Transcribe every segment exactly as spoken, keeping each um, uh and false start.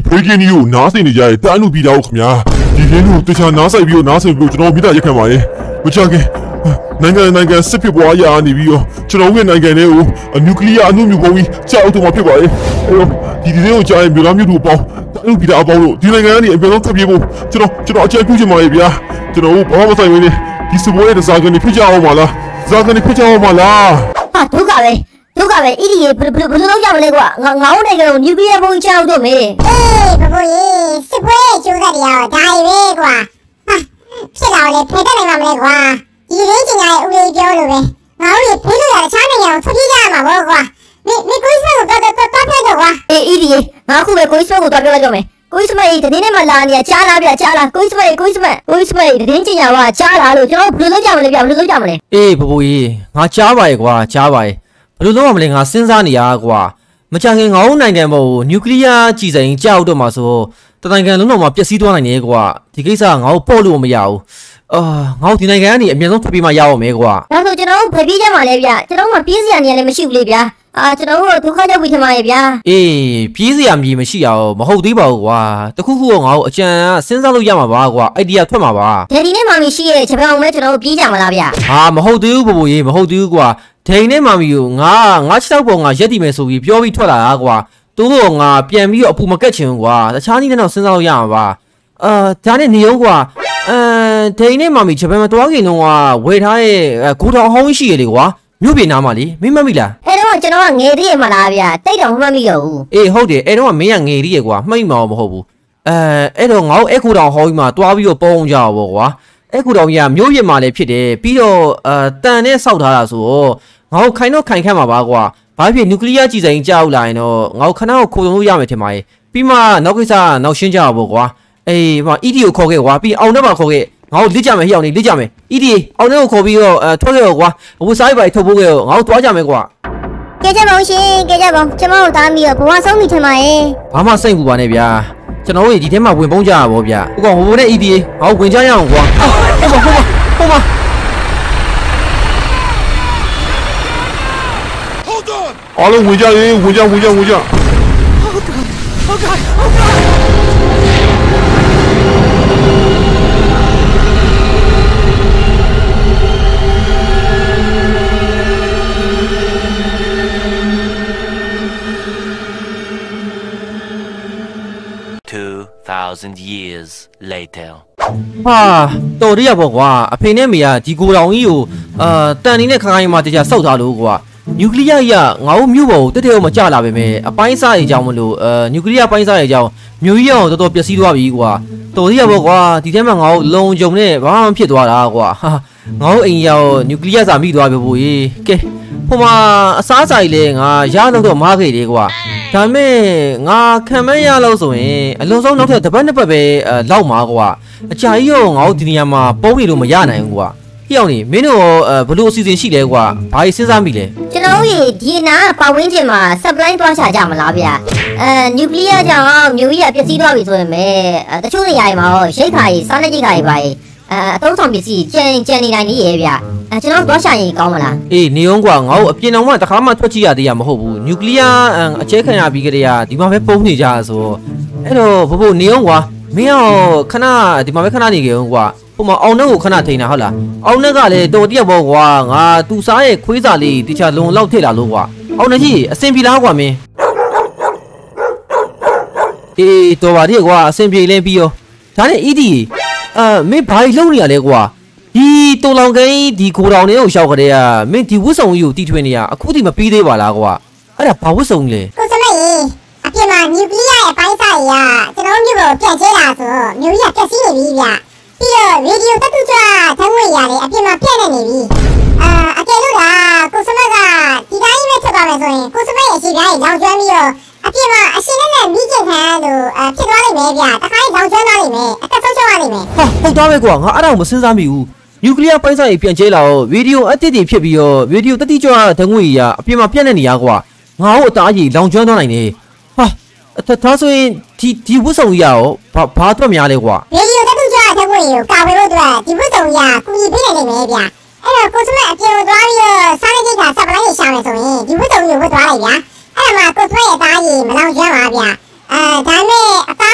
breaking you နားစိနေကြရဲ့တန်းလူပြီးတော့ခင်ဗျာဒီရင်းတို့တခြားနားဆိုင်ပြီးတော့နားဆိုင်ပြီးတော့ကျွန်တော်မိသားရက်ခံပါရဲ့မချခင်နိုင်ငံနိုင်ငံစစ်ဖြစ်ပွားရာနေပြီးတော့ကျွန်တော်ရဲ့နိုင်ငံတွေကိုနျူကလ িয়ার အမှုမျိုးပုံပြီးကြောက်တော့မှာဖြစ်ပါရဲ့အဲတော့ဒီဒီလေးကိုကြားရင်မြို့သားမြို့တို့ပေါင်းတန်းလူပြီးတော့အပေါင်းလို့ဒီနိုင်ငံကနေအပြောင်းထွက်ပြေးဖို့ကျွန်တော်ကျွန်တော်အကြံပြုချင်ပါရဲ့ဗျာကျွန်တော်ဘာမှမဆိုင်ဘူးလေဒီစပွဲတဲ့ဇာကန်တွေဖြစ်ကြအောင်ပါလားဇာကန်တွေဖြစ်ကြအောင်ပါလားဟာဒုက္ခပဲဒုက္ခပဲအီဒီဘယ်ဘယ်ဘယ်လိုလုပ်ကြမလဲကွာငါငါ့နိုင်ငံကိုနျူကလ িয়ার ပုံချအောင်တော့မေးအေးဘဘကြီးစစ်ပွဲကျိုးတဲ့တရားဒါရီပဲကွာဟာဖြစ်လာလေဖေးတက်နိုင်မှာမလဲကွာဒီရင်းချင်ရတဲ့ဦးလေးပြောလို့ပဲငါတို့ဖေးလို့ရတဲ့ချားနိုင်ငံကိုထွက်ပြေးကြရမှာပေါ့ကွာမိမိကိုစ်မကိုတော့တော့တော့ပြောတော့ကွာအေးအီဒီငါခုပဲကိုစ်မကိုတော့ပြောလိုက်တော့မယ်ကိုစ်မအေးတနေ့နဲ့မှလာနေကြားလားဗျကြားလားကိုစ်မအေးကိုစ်မကိုစ်မအေးတနေ့ချင်ရပါကြားလားလို့ကျွန်တော်ဘယ်လိုလုပ်ကြမလဲဗျဘယ်လိုလုပ်ကြမလဲအေးဘဘကြီးငါကြားပါရဲ့ကွာကြားပါရဲ့ဘယ်လိုလုပ်ရမလဲငါစဉ်းစားနေရကွာမကြခင်ငါ့နိုင်ငံပေါ်ကိုနျူကလ িয়ার ကြည်စိန်ကြောက်တော့မှာဆိုတနိုင်ငံလုံးတော့မှပျက်စီးသွားနိုင်တယ်ကွာဒီကိစ္စငါ့ကိုပေါ့လို့မရဘူးအာငါ့ဒီနိုင်ငံကနေအမြန်ဆုံးထွက်ပြေးမှရအောင်မယ်ကွာဒါဆိုကျွန်တော်တို့ဖပြေးကြမှာလေဗျကျွန်တော်တို့မပြေးစရာနေရာလည်းမရှိဘူးလေဗျာအာကျွန်တော်တို့ဒုက္ခရောက်ပြီးထင်ပါရဲ့ဗျာအေးပြေးစရာမြေမရှိအောင်မဟုတ်သေးပါဘူးကွာတခုခုကငါ့ကိုအကြံစဉ်းစားလို့ရမှာပါကွာအိုင်ဒီယာထွက်မှာပါဒယ်ဒီနဲ့မာမီရှိရဲ့ဂျပန်အောင်မဲကျွန်တော်တို့ပြေးကြမှာလားဗျာဟာမဟုတ်သေးဘူးဘဘကြီးမဟုတ်သေးဘူးကွာဒိန်နဲ့မာမီကိုငါငါချောက်ပေါ်ငါရက်တည်မယ်ဆိုပြီးပြောပြီးထွက်လာတာကွာသူတို့ငါပြန်ပြီးတော့အပူမကက်ချင်ကွာတခြားနည်းနဲ့တော့စဉ်းစားလို့ရမှာပါအာဒါနဲ့နေအောင်ကွာအဲဒိန်နဲ့မာမီဂျပန်မှာတွားခင်တော့ဝယ်ထားရဲ့ဂိုထောင်ဟောင်းရှိရလေကွာမြို့ပြည်နားမှာလေမင်းမမိလားအဲ့တော့ကျွန်တော်ကငယ်သေးရမလားဗျာတိတ်တော့မမှတ်မိတော့ဘူးအေးဟုတ်တယ်အဲ့တော့မင်းကငယ်သေးရကွာမှတ်မိမှာမဟုတ်ဘူးအဲအဲ့တော့ငါ့အဲ့ခိုတောင်ဟောင်းကြီးမှာတွားပြီးတော့ပေါင်းကြပါကွာအဲ့ခိုတောင်ကြီးကမြို့ပြည်မှာလည်းဖြစ်တယ်ပြီးတော့အဲတန်နဲ့စောက်ထားတာဆိုတော့ငါ့ခိုင်တော့ခိုင်ခန့်မှာပါကွာဘာဖြစ်နျူကလ িয়ার ကြည်စိန်ကြောက်လာရင်တော့ငါ့ခဏကိုခိုးဆုံးလို့ရမယ်ထင်ပါရဲ့ပြီးမှနောက်ကိစ္စနောက်ရှင်းကြပါပေါ့ကွာအေးဟိုအီဒီကိုခေါ်ခဲ့ကွာပြီးအောင်တော့ပါခေါ်ခဲ့ငါ့ကိုလက်ကြမယ်ဟိအောင်နေလက်ကြမယ်အီဒီအောင်တော့ခေါ်ပြီးတော့အဲထွက်ခဲ့ရောကွာအဝစားရိုက်ပါထုတ်ဖို့ခဲ့ရောငါ့ကိုတွားကြမယ်ကွာကဲကြပါဦးရှင်ကဲကြပါကျွန်တော်တို့သားမိတော့ဘဝဆုံးပြီထင်ပါရဲ့ဘာမှစိတ်ပူပါနဲ့ဗျာကျွန်တော်တို့ဒီထဲမှာဝင်ပုံးကြရပါဗောဗျာဟိုကောင်ဟိုနဲ့အီဒီငါ့ကိုဝင်ကြရအောင်ကွာဟုတ်ပါဟုတ်ပါဟုတ်ပါအားလုံးဝင်ကြရေဝင်ကြဝင်ကြဝင်ကြဟုတ်ကဲ့ဟုတ်ကဲ့ဟုတ်ကဲ့ two thousand years later ဟာတော်ရရပေါ့ကွာအဖေနဲ့မေကဒီကိုတောင်ကြီးကိုအာတန်နေတဲ့ခိုင်ခိုင်မှာတရားစောက်ထားလို့ကွာနျူကလ িয়ার ကြီးကငါ့မြို့ပေါ်ကိုတက်တက်မကြလာပဲမဲ့အပိုင်းစားရေးကြောင်းမလို့အာနျူကလ িয়ার ပိုင်းစားရေးကြောင်းမြို့ကြီးအောင်တော်တော်ပျက်စီးသွားပြီကွာတော်ရရပေါ့ကွာဒီထဲမှာငါ့လုံကြုံနဲ့ဘာမှမဖြစ်သွားတာကွာဟာငါ့အိမ်ရောက်နျူကလ িয়ার စာမိသွားပြီဘို့ကြီးကဲဟိုမှာအစားစာကြီးလဲငါရတော့တော့မားခဲ့တယ်ကွာဒါမဲ့ငါခံမရလို့ဆိုရင်အလုံးစုံနောက်ထပ်တစ်ပတ်နှစ်ပတ်ပဲလောက်မှာကွာအကြာကြီးရောငါ့ဒီနေရာမှာပုံးနေလို့မရနိုင်ဘူးကွာဟိအောင်နေမင်းတို့ဘလို့အစီအစဉ်ရှိလဲကွာဘာကြီးစဉ်းစားမိလဲကျွန်တော်တို့ဒီနာပတ်ဝန်းကျင်မှာ supply သွားချကြမလားဗျာအဲနျူကလ িয়ার ကြောင့်မြို့ကြီးကပျက်စီးသွားပြီဆိုရင်ပဲတချို့နေရာတွေမှာရိတ်ခါကြီးစားလက်ရိတ်ခါကြီးပါကြီးအဲအသုံးဆောင်ပစ္စည်းကျန်ကျန်နေနိုင်နေရဲ့ဗျအဲကျွန်တော်သွားရှာရင်ကောင်းမလားအေးနေအောင်ကွာငါ့အပြင်တော်မှတခါမှထွက်ကြည့်ရသေးရမဟုတ်ဘူးနျူကလ িয়ার အကျဲခံရပြီးကြတဲ့ကဒီမှာပဲပုံနေကြဆိုအဲ့တော့ဘဘနေအောင်ကွာမင်းရောခဏဒီမှာပဲခဏနေကြအောင်ကွာဟိုမှာအောင်နှုတ်ကိုခဏထိန်တာဟုတ်လားအောင်နှက်ကလည်းတော်တရက်ပေါ့ကွာငါသူစားရဲ့ခွေးစာလေးတခြားလုံလောက်ထည့်လာလို့ကွာအောင်နှကြီးအစင်ပြေလားကွာမင်းအေးတော်ပါသေးကွာအစင်ပြေလဲပြီးရောဒါနဲ့အီဒီအာမင်းဘာကြီးလုံနေရလဲကွာဒီတော်လောင်ကိန်းဒီကိုတောင်တွေကိုရှောက်ကြတဲ့ကမင်းဒီဝတ်စုံကြီးကိုတီထွင်နေရအခုထိမပြီးသေးပါလားကွာအဲ့ဒါဘာဝတ်စုံလဲကိုစမေးအပြင်မှာနျူကလ িয়ার ရဲ့ပိုင်းစားရကျွန်တော်မျိုးကိုပြန်ကျဲလာဆိုမျိုးကြီးကပျက်စီးနေပြီဗျပြီးတော့ရေဒီယိုတက်တူကြထန်းဝင်ရတယ်အပြင်မှာပြည့်နေနေပြီအာအကယ်လို့လားကိုစမကဒီတိုင်းပဲထွက်သွားမယ်ဆိုရင်ကိုစမရဲ့အရှိပြားကြီးလောင်ကျွမ်းပြီးတော့အပြင်မှာအရှိနဲ့နဲ့မိကျင်ခံလို့အဖြစ်သွားလိမ့်မယ်ဗျတခါကြီးလောင်ကျွမ်းသွားလိမ့်မယ်အသက်ဆုံးရှုံးရလိမ့်မယ်ဟာဟုတ်သားပဲကွာငါအဲ့ဒါကိုမစဉ်းစားမိဘူးနျူကလ িয়ার ပိုင်းဆိုင်ပြန်ကျဲလာတော့ဗီဒီယိုအတစ်တွေဖြစ်ပြီးတော့ဗီဒီယိုတတိကျော်ဓာတ်ငွေကြီးကအပြင်မှာပြတ်နေနေရကွာငါ့ကိုအသားကြီးလောင်ကျွမ်းသွားနိုင်တယ်ဟာဒါဆိုရင်ဒီဒီဝတ်စုံကြီးရောဘာဘာအတွက်များလဲကွာဗီဒီယိုတတိကျော်ဓာတ်ငွေကိုကာဝယ်လို့အတွက်ဒီဝတ်စုံကြီးကကူညီပေးနေတယ်ဗျအဲ့တော့ကိုစမအပြင်ကိုသွားပြီးတော့စားနေကြတာစပလိုက်ရှာမယ်ဆိုရင်ဒီဝတ်စုံကြီးကိုဝတ်သွားလိုက်ဗျအဲ့ဒါမှကိုစမရဲ့အသားကြီးမလောင်ကျွမ်းပါဗျအဲဒါနဲ့အသား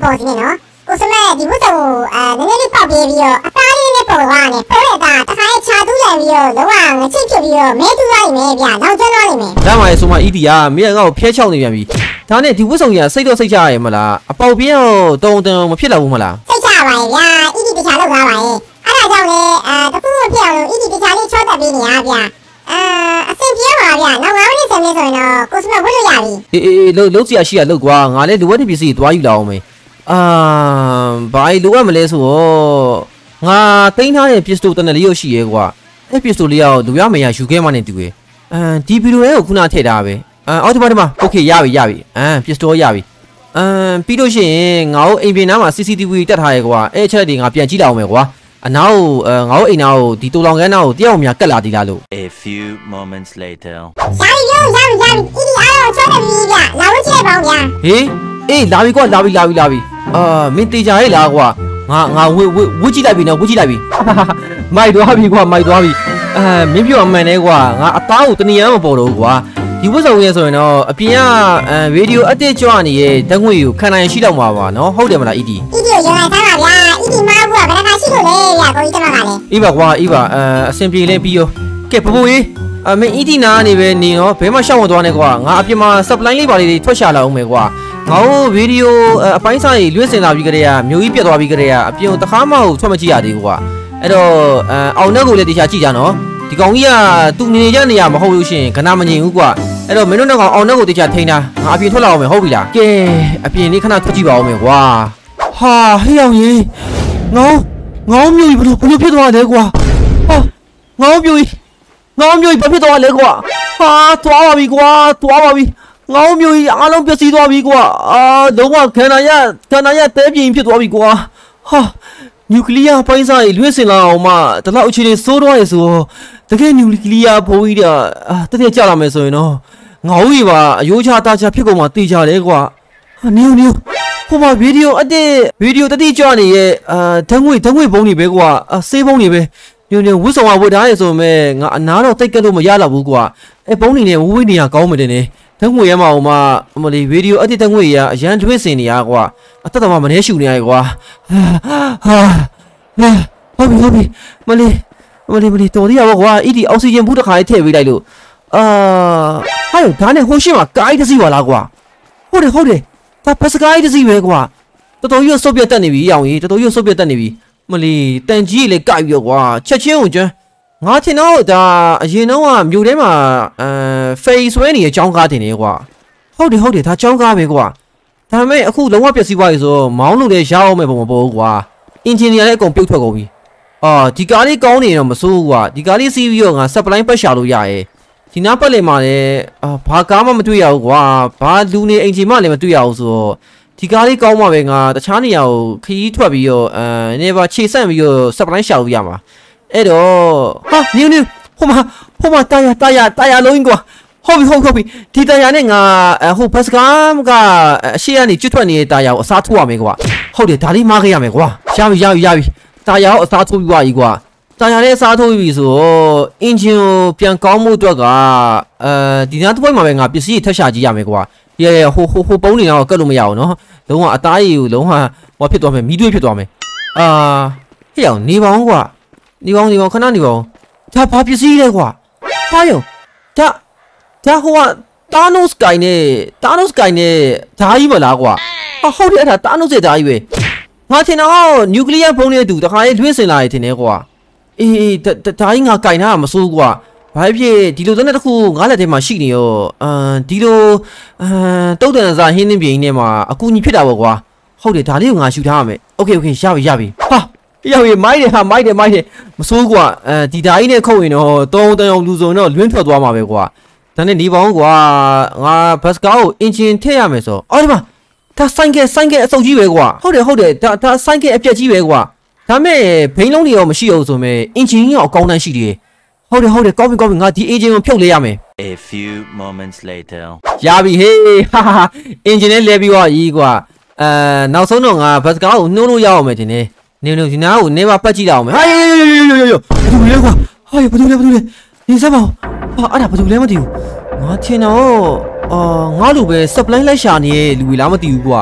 ပေါ်စီနေနော်ကိုစမဲဒီဘုတ်တော့အဲနည်းနည်းလေးပေါက်ပြေးပြီးတော့အသားလေးနဲ့ပေါ်သွားနေပေါ်ရတာတခါရဲ့ခြာတူးလိုက်ပြီးတော့လောကငချိတ်ဖြစ်ပြီးတော့မဲတူးလိုက်မယ်ဗျာနောက်ကျသွားလိမ့်မယ်ဒါမှလည်းဆိုမှ E D ကမင်းကငါ့ကိုဖျဲချောက်နေပြန်ပြီဒါနဲ့ဒီဝတ်ဆောင်ကြီးကစိတ်တော့စိတ်ချရရဲ့မလားအပေါက်ပြင်းတော့တုံတုံမဖြစ်တော့ဘူးမလားစိတ်ချပါရဲ့ဗျာ E D တခြားလောက်သွားပါရဲ့အဲ့ဒါကြောင့်လေအဲတခုမဖြစ်အောင်လို့ E D တခြားလေးချောတက်ပေးနေရဗျာအဲအဆင်ပြေပါဗျာနောက်ငါးမိနစ်ဆယ်မိနစ်ဆိုရင်တော့ကိုစမဲဝတ်လို့ရပြီအေးအေးလုံးလုံးစရာရှိရလုံးကွာငါလည်းလိုအပ်တဲ့ပစ္စည်းသွားယူလာအောင်မေးအာဘာလိုအပ်မလဲဆိုတော့ငါတင်းထားတဲ့ပစ္စတိုတနက်လေးရရှိရဲကွာအဲ့ပစ္စတိုလေးရောလူရမရယူခဲ့မှနဲ့တူရဲ့အမ်ဒီဗီဒီယိုရဲ့ကိုခုနထည့်ထားပဲအမ်အော်ဒီမှာဒီမှာโอเคရပြီရပြီအမ်ပစ္စတိုရပြီအမ်ပြီးလို့ရှိရင်ငါတို့အိမ်ပြင်နားမှာ C C T V တက်ထားရဲကွာအဲ့အချက်တွေငါပြန်ကြည့်လိုက်အောင်မယ်ကွာအနောက်ငါတို့အိမ်နာကိုဒီတူလောင်ကန်းနာကိုတယောက်များကတ်လာသေးလားလို့ A few moments later ရပြီရောရပြီရပြီ E D အားတော့ချောတက်ပြီဗျာလာလို့ကြည့်လိုက်ပါဦးဗျာဟေးအေးလာပြီကွာလာပြီလာပြီလာပြီအာမင်းတေချာရဲ့လားကွာငါငါဝဝဝကြည့်လိုက်ပြီနော်ဝကြည့်လိုက်ပြီမိုက်သွားပြီကွာမိုက်သွားပြီအာမင်းပြောအမှန်နဲ့ကွာငါအသားကိုတနည်းမပေါ်တော့ကွာဒီဝတ်ဆောင်ရဲဆိုရင်တော့အပြင်ကရေဒီယိုအတစ်ကြွနေတဲ့ဓာတ်ငွေကိုခံနိုင်ရှိတော့မှာပါနော်ဟုတ်တယ်မလား E D E D ကိုရောင်းလိုက်သားပါဗျာ E D မှာဘူးကဘယ်နှခါရှိလို့လဲဗျာကိုကြီးတမကလည်းအေးပါကွာအေးပါအအစင်ပြေလဲပြီးရောကဲပပူကြီးအမင်း E D နာကနေပဲနေနော်ဘယ်မှရှောက်မသွားနဲ့ကွာငါအပြင်မှာ supply လေးပါလေးတွေထွက်ရှာလာအောင်မယ်ကွာငါတို့ဗီဒီယိုအပိုင်းစားကြီးလွှင့်စင်လာပြီးကြတဲ့ကမျိုးကြီးပြတ်သွားပြီးကြတဲ့ကအပြင်တခါမှထွက်မကြည့်ရသေးဘူးကွာအဲ့တော့အောင်နှက်ကိုလည်းတရားကြည့်ကြနော်ဒီကောင်ကြီးကသူ့နေရနေရမဟုတ်လို့ရှိရင်ခဏမငြိမ်ဘူးကွာအဲ့တော့မင်းတို့တော့အောင်နှက်ကိုတရားထိန်းတာငါအပြင်ထွက်လာအောင်မယ်ဟုတ်ပြီလားကဲအပြင်လေးခဏထွက်ကြည့်ပါအောင်မယ်ကွာဟာဟေးအောင်ကြီးငေါငေါမျိုးကြီးဘလို့ဘလို့ဖြစ်သွားလဲကွာဟာငေါမျိုးကြီးငေါမျိုးကြီးဘာဖြစ်သွားလဲကွာဟာသွားပါပြီကွာသွားပါပြီငေါမျိုးကြီးအားလုံးပျက်စီးသွားပြီကွာအာလုံးဝခန္ဓာရခန္ဓာရတဲပြင်းဖြစ်သွားပြီကွာဟာနျူကလ িয়ার ပိုင်းစားကြီးလွှင့်စင်လာအောင်မှဒီလောက်အခြေအနေစိုးတော့ရဆိုတကယ်နျူကလ িয়ার ဘုံကြီးတာတကယ်ကြလာမယ်ဆိုရင်တော့ငေါကြီးပါအယိုးချတာချဖြစ်ကုန်မှတေးကြတယ်ကွာဟာနျူနျူဟိုမှာဗီဒီယိုအတဲ့ဗီဒီယိုတတိကြွနေရဲ့အာဓာတ်ငွေဓာတ်ငွေဘုံတွေပဲကွာဆေးဘုံတွေပဲညညဝှစ်ဆောင်ဝှစ်ထားရဆိုမဲ့ငါအနာတော့တိတ်ကလို့မရတော့ဘူးကွာအဲဘုံနေနဲ့ဝဝေးနေရကောင်းမှတယ်နေဓာတ်ငွေရမအောင်မအမလီဗီဒီယိုအတစ်ဓာတ်ငွေရအရန်တွင်းစင်နေရကွာအသက်တော်မနေရှူနေရကွာဟာဟုတ်ပြီဟုတ်ပြီမလီမလီမလီတော်သေးရပါကွာအီဒီအောက်ဆီဂျင်ဘူးတစ်ခါလေးထည့်ပေးလိုက်လို့အာဟာဒါနဲ့ဟိုရှင်းမှာကားတစ်စီးပါလားကွာဟုတ်တယ်ဟုတ်တယ်ဒါပတ်စကားတစ်စီးပဲကွာတော်တော်ရွတ်ဆုပ်ပြတ်တက်နေပြီအောင်ကြီးတော်တော်ရွတ်ဆုပ်ပြတ်တက်နေပြီမလီတန်ကြီးလေကြိုက်ရောကွာချက်ချင်းကိုကျွန်းငါထင်တော့ဒါအရင်တော့ကမြို့ထဲမှာအဲဖေးဆွဲနေတဲ့အကြောင်းကားတင်နေကွာဟုတ်တယ်ဟုတ်တယ်ဒါအကြောင်းကားပဲကွာဒါပေမဲ့အခုလုံးဝပျက်စီးသွားပြီဆိုမောင်းလို့လည်းရအောင်မဲ့ပုံမပေါ်ဘူးကွာအင်ဂျင်နီယာလည်းအကုန်ပြုတ်ထွက်ကုန်ပြီအာဒီကားလေးကောင်းနေတော့မစိုးဘူးကွာဒီကားလေးစီးပြီးတော့ငါစပလိုင်းပတ်ရှာလို့ရရဲ့ဒီနားပတ်လေမှာလည်းအာဘာကားမှမတွေ့ရဘူးကွာဘာလူနေအင်ဂျင်မှလည်းမတွေ့ရဘူးဆိုတော့ဒီကားလေးကောင်းမှပဲငါတခြားနေရာကိုခရီးထွက်ပြီးတော့အဲနေပါခြေဆန့်ပြီးတော့စပလိုင်းရှာလို့ရမှာအဲ့တော့ဟာနင်းနင်းဟိုမှာဟိုမှာတာယာတာယာတာယာလုံးကွာဟုတ်ပြီဟုတ်ဟုတ်ပြီဒီတာယာနဲ့ငါဟိုဘတ်စကားကအရှိကနေကျွတ်ထွက်နေတဲ့တာယာကိုအစားထိုးရမယ်ကွာဟုတ်တယ်ဒါလေးမားခဲ့ရမယ်ကွာရပြီရပြီရပြီတာယာကိုအစားထိုးပြီးသွားပြီကွာတာယာနဲ့အစားထိုးပြီဆိုတော့အင်ဂျင်ကိုပြန်ကောင်းမှုအတွက်ကအဲဒီနားတစ်ဝိုက်မှာပဲငါပစ္စည်းထက်ရှာကြည့်ရမယ်ကွာရဲဟိုဟိုဟိုပုံးနေတော့ကတ်လို့မရအောင်နော်လုံးဝအသားရည်ကိုလုံးဝဟောဖြစ်သွားမယ်မီးသွေးဖြစ်သွားမယ်အာဟဲ့အောင်နေပါအောင်ကွာနေပါဦးနေပါဦးခဏနေပါဦးဒါဘာပစ္စည်းလဲကွာဟာယောဒါဒါဟိုကတာနိုစကိုင်းနဲ့တာနိုစကိုင်းနဲ့ဓာကြီးမလားကွာဟာဟုတ်တယ်အဲ့ဒါတာနိုစရဲ့ဓာကြီးပဲငါထင်တော့နျူကလ িয়ার ဘုံနဲ့အတူတခါလေးလွှင့်စင်လာရထင်တယ်ကွာအေးအေးဓာကြီးငါကိုင်ထားတာမစိုးကွာဘာဖြစ်ဒီလိုတဲ့တစ်ခုငါးလက်ထဲမှာရှိနေရောအမ်ဒီလိုအမ်တုတ်တန်စားဟင်းသင်းပြင်းနဲ့မှာအကူညီဖြစ်တာပေါ့ကွာဟုတ်တယ်ဒါလေးကိုငါရှူထားရမယ်โอเคโอเคရပြီရပြီဟာရောက်ပြီမိုက်တယ်ဟာမိုက်တယ်မိုက်တယ်မစိုးကွာအဲဒီဓာကြီးနဲ့ခုတ်ရင်တော့တုံးတန်အောင်လူစုံတော့လွင့်ထွက်သွားမှာပဲကွာဒါနဲ့နေပေါင်းကွာငါဘတ်စကားကိုအင်ဂျင်ထည့်ရမယ်ဆိုအော်ဒီမှာဒါဆိုင်ကဲဆိုင်ကဲအစုပ်ကြီးပဲကွာဟုတ်တယ်ဟုတ်တယ်ဒါဒါဆိုင်ကဲအပြက်ကြီးပဲကွာဒါမဲ့ဘိန်းလုံးတွေရောမရှိအောင်ဆိုမဲ့အင်ဂျင်ရောအကောင်းတန်းရှိတယ်ဟုတ်တယ်ဟုတ်တယ်ကောင်းပြီကောင်းပြီငါဒီအင်ဂျင်ကိုဖြုတ်လဲရမယ် A few moments later ရပြီဟေးဟာဟာအင်ဂျင်နဲ့လဲပြီးသွားပြီကွာအဲနောက်ဆုံးတော့ငါဘတ်စကားကိုနှိုးလို့ရအောင်မယ်တင်နေနေနေဒီနားကိုနေပါပတ်ကြည့်တော့မယ်ဟာယောယောယောယောယောဘာလို့လဲကွာဟာယောဘာလို့လဲဘာလို့လဲနေစမ်းပါဟာအဲ့ဒါဘာလို့လဲမသိဘူးငါထင်တော့အာငါလိုပဲ supply လိုက်ရှာနေတဲ့လူတွေလားမသိဘူးကွာ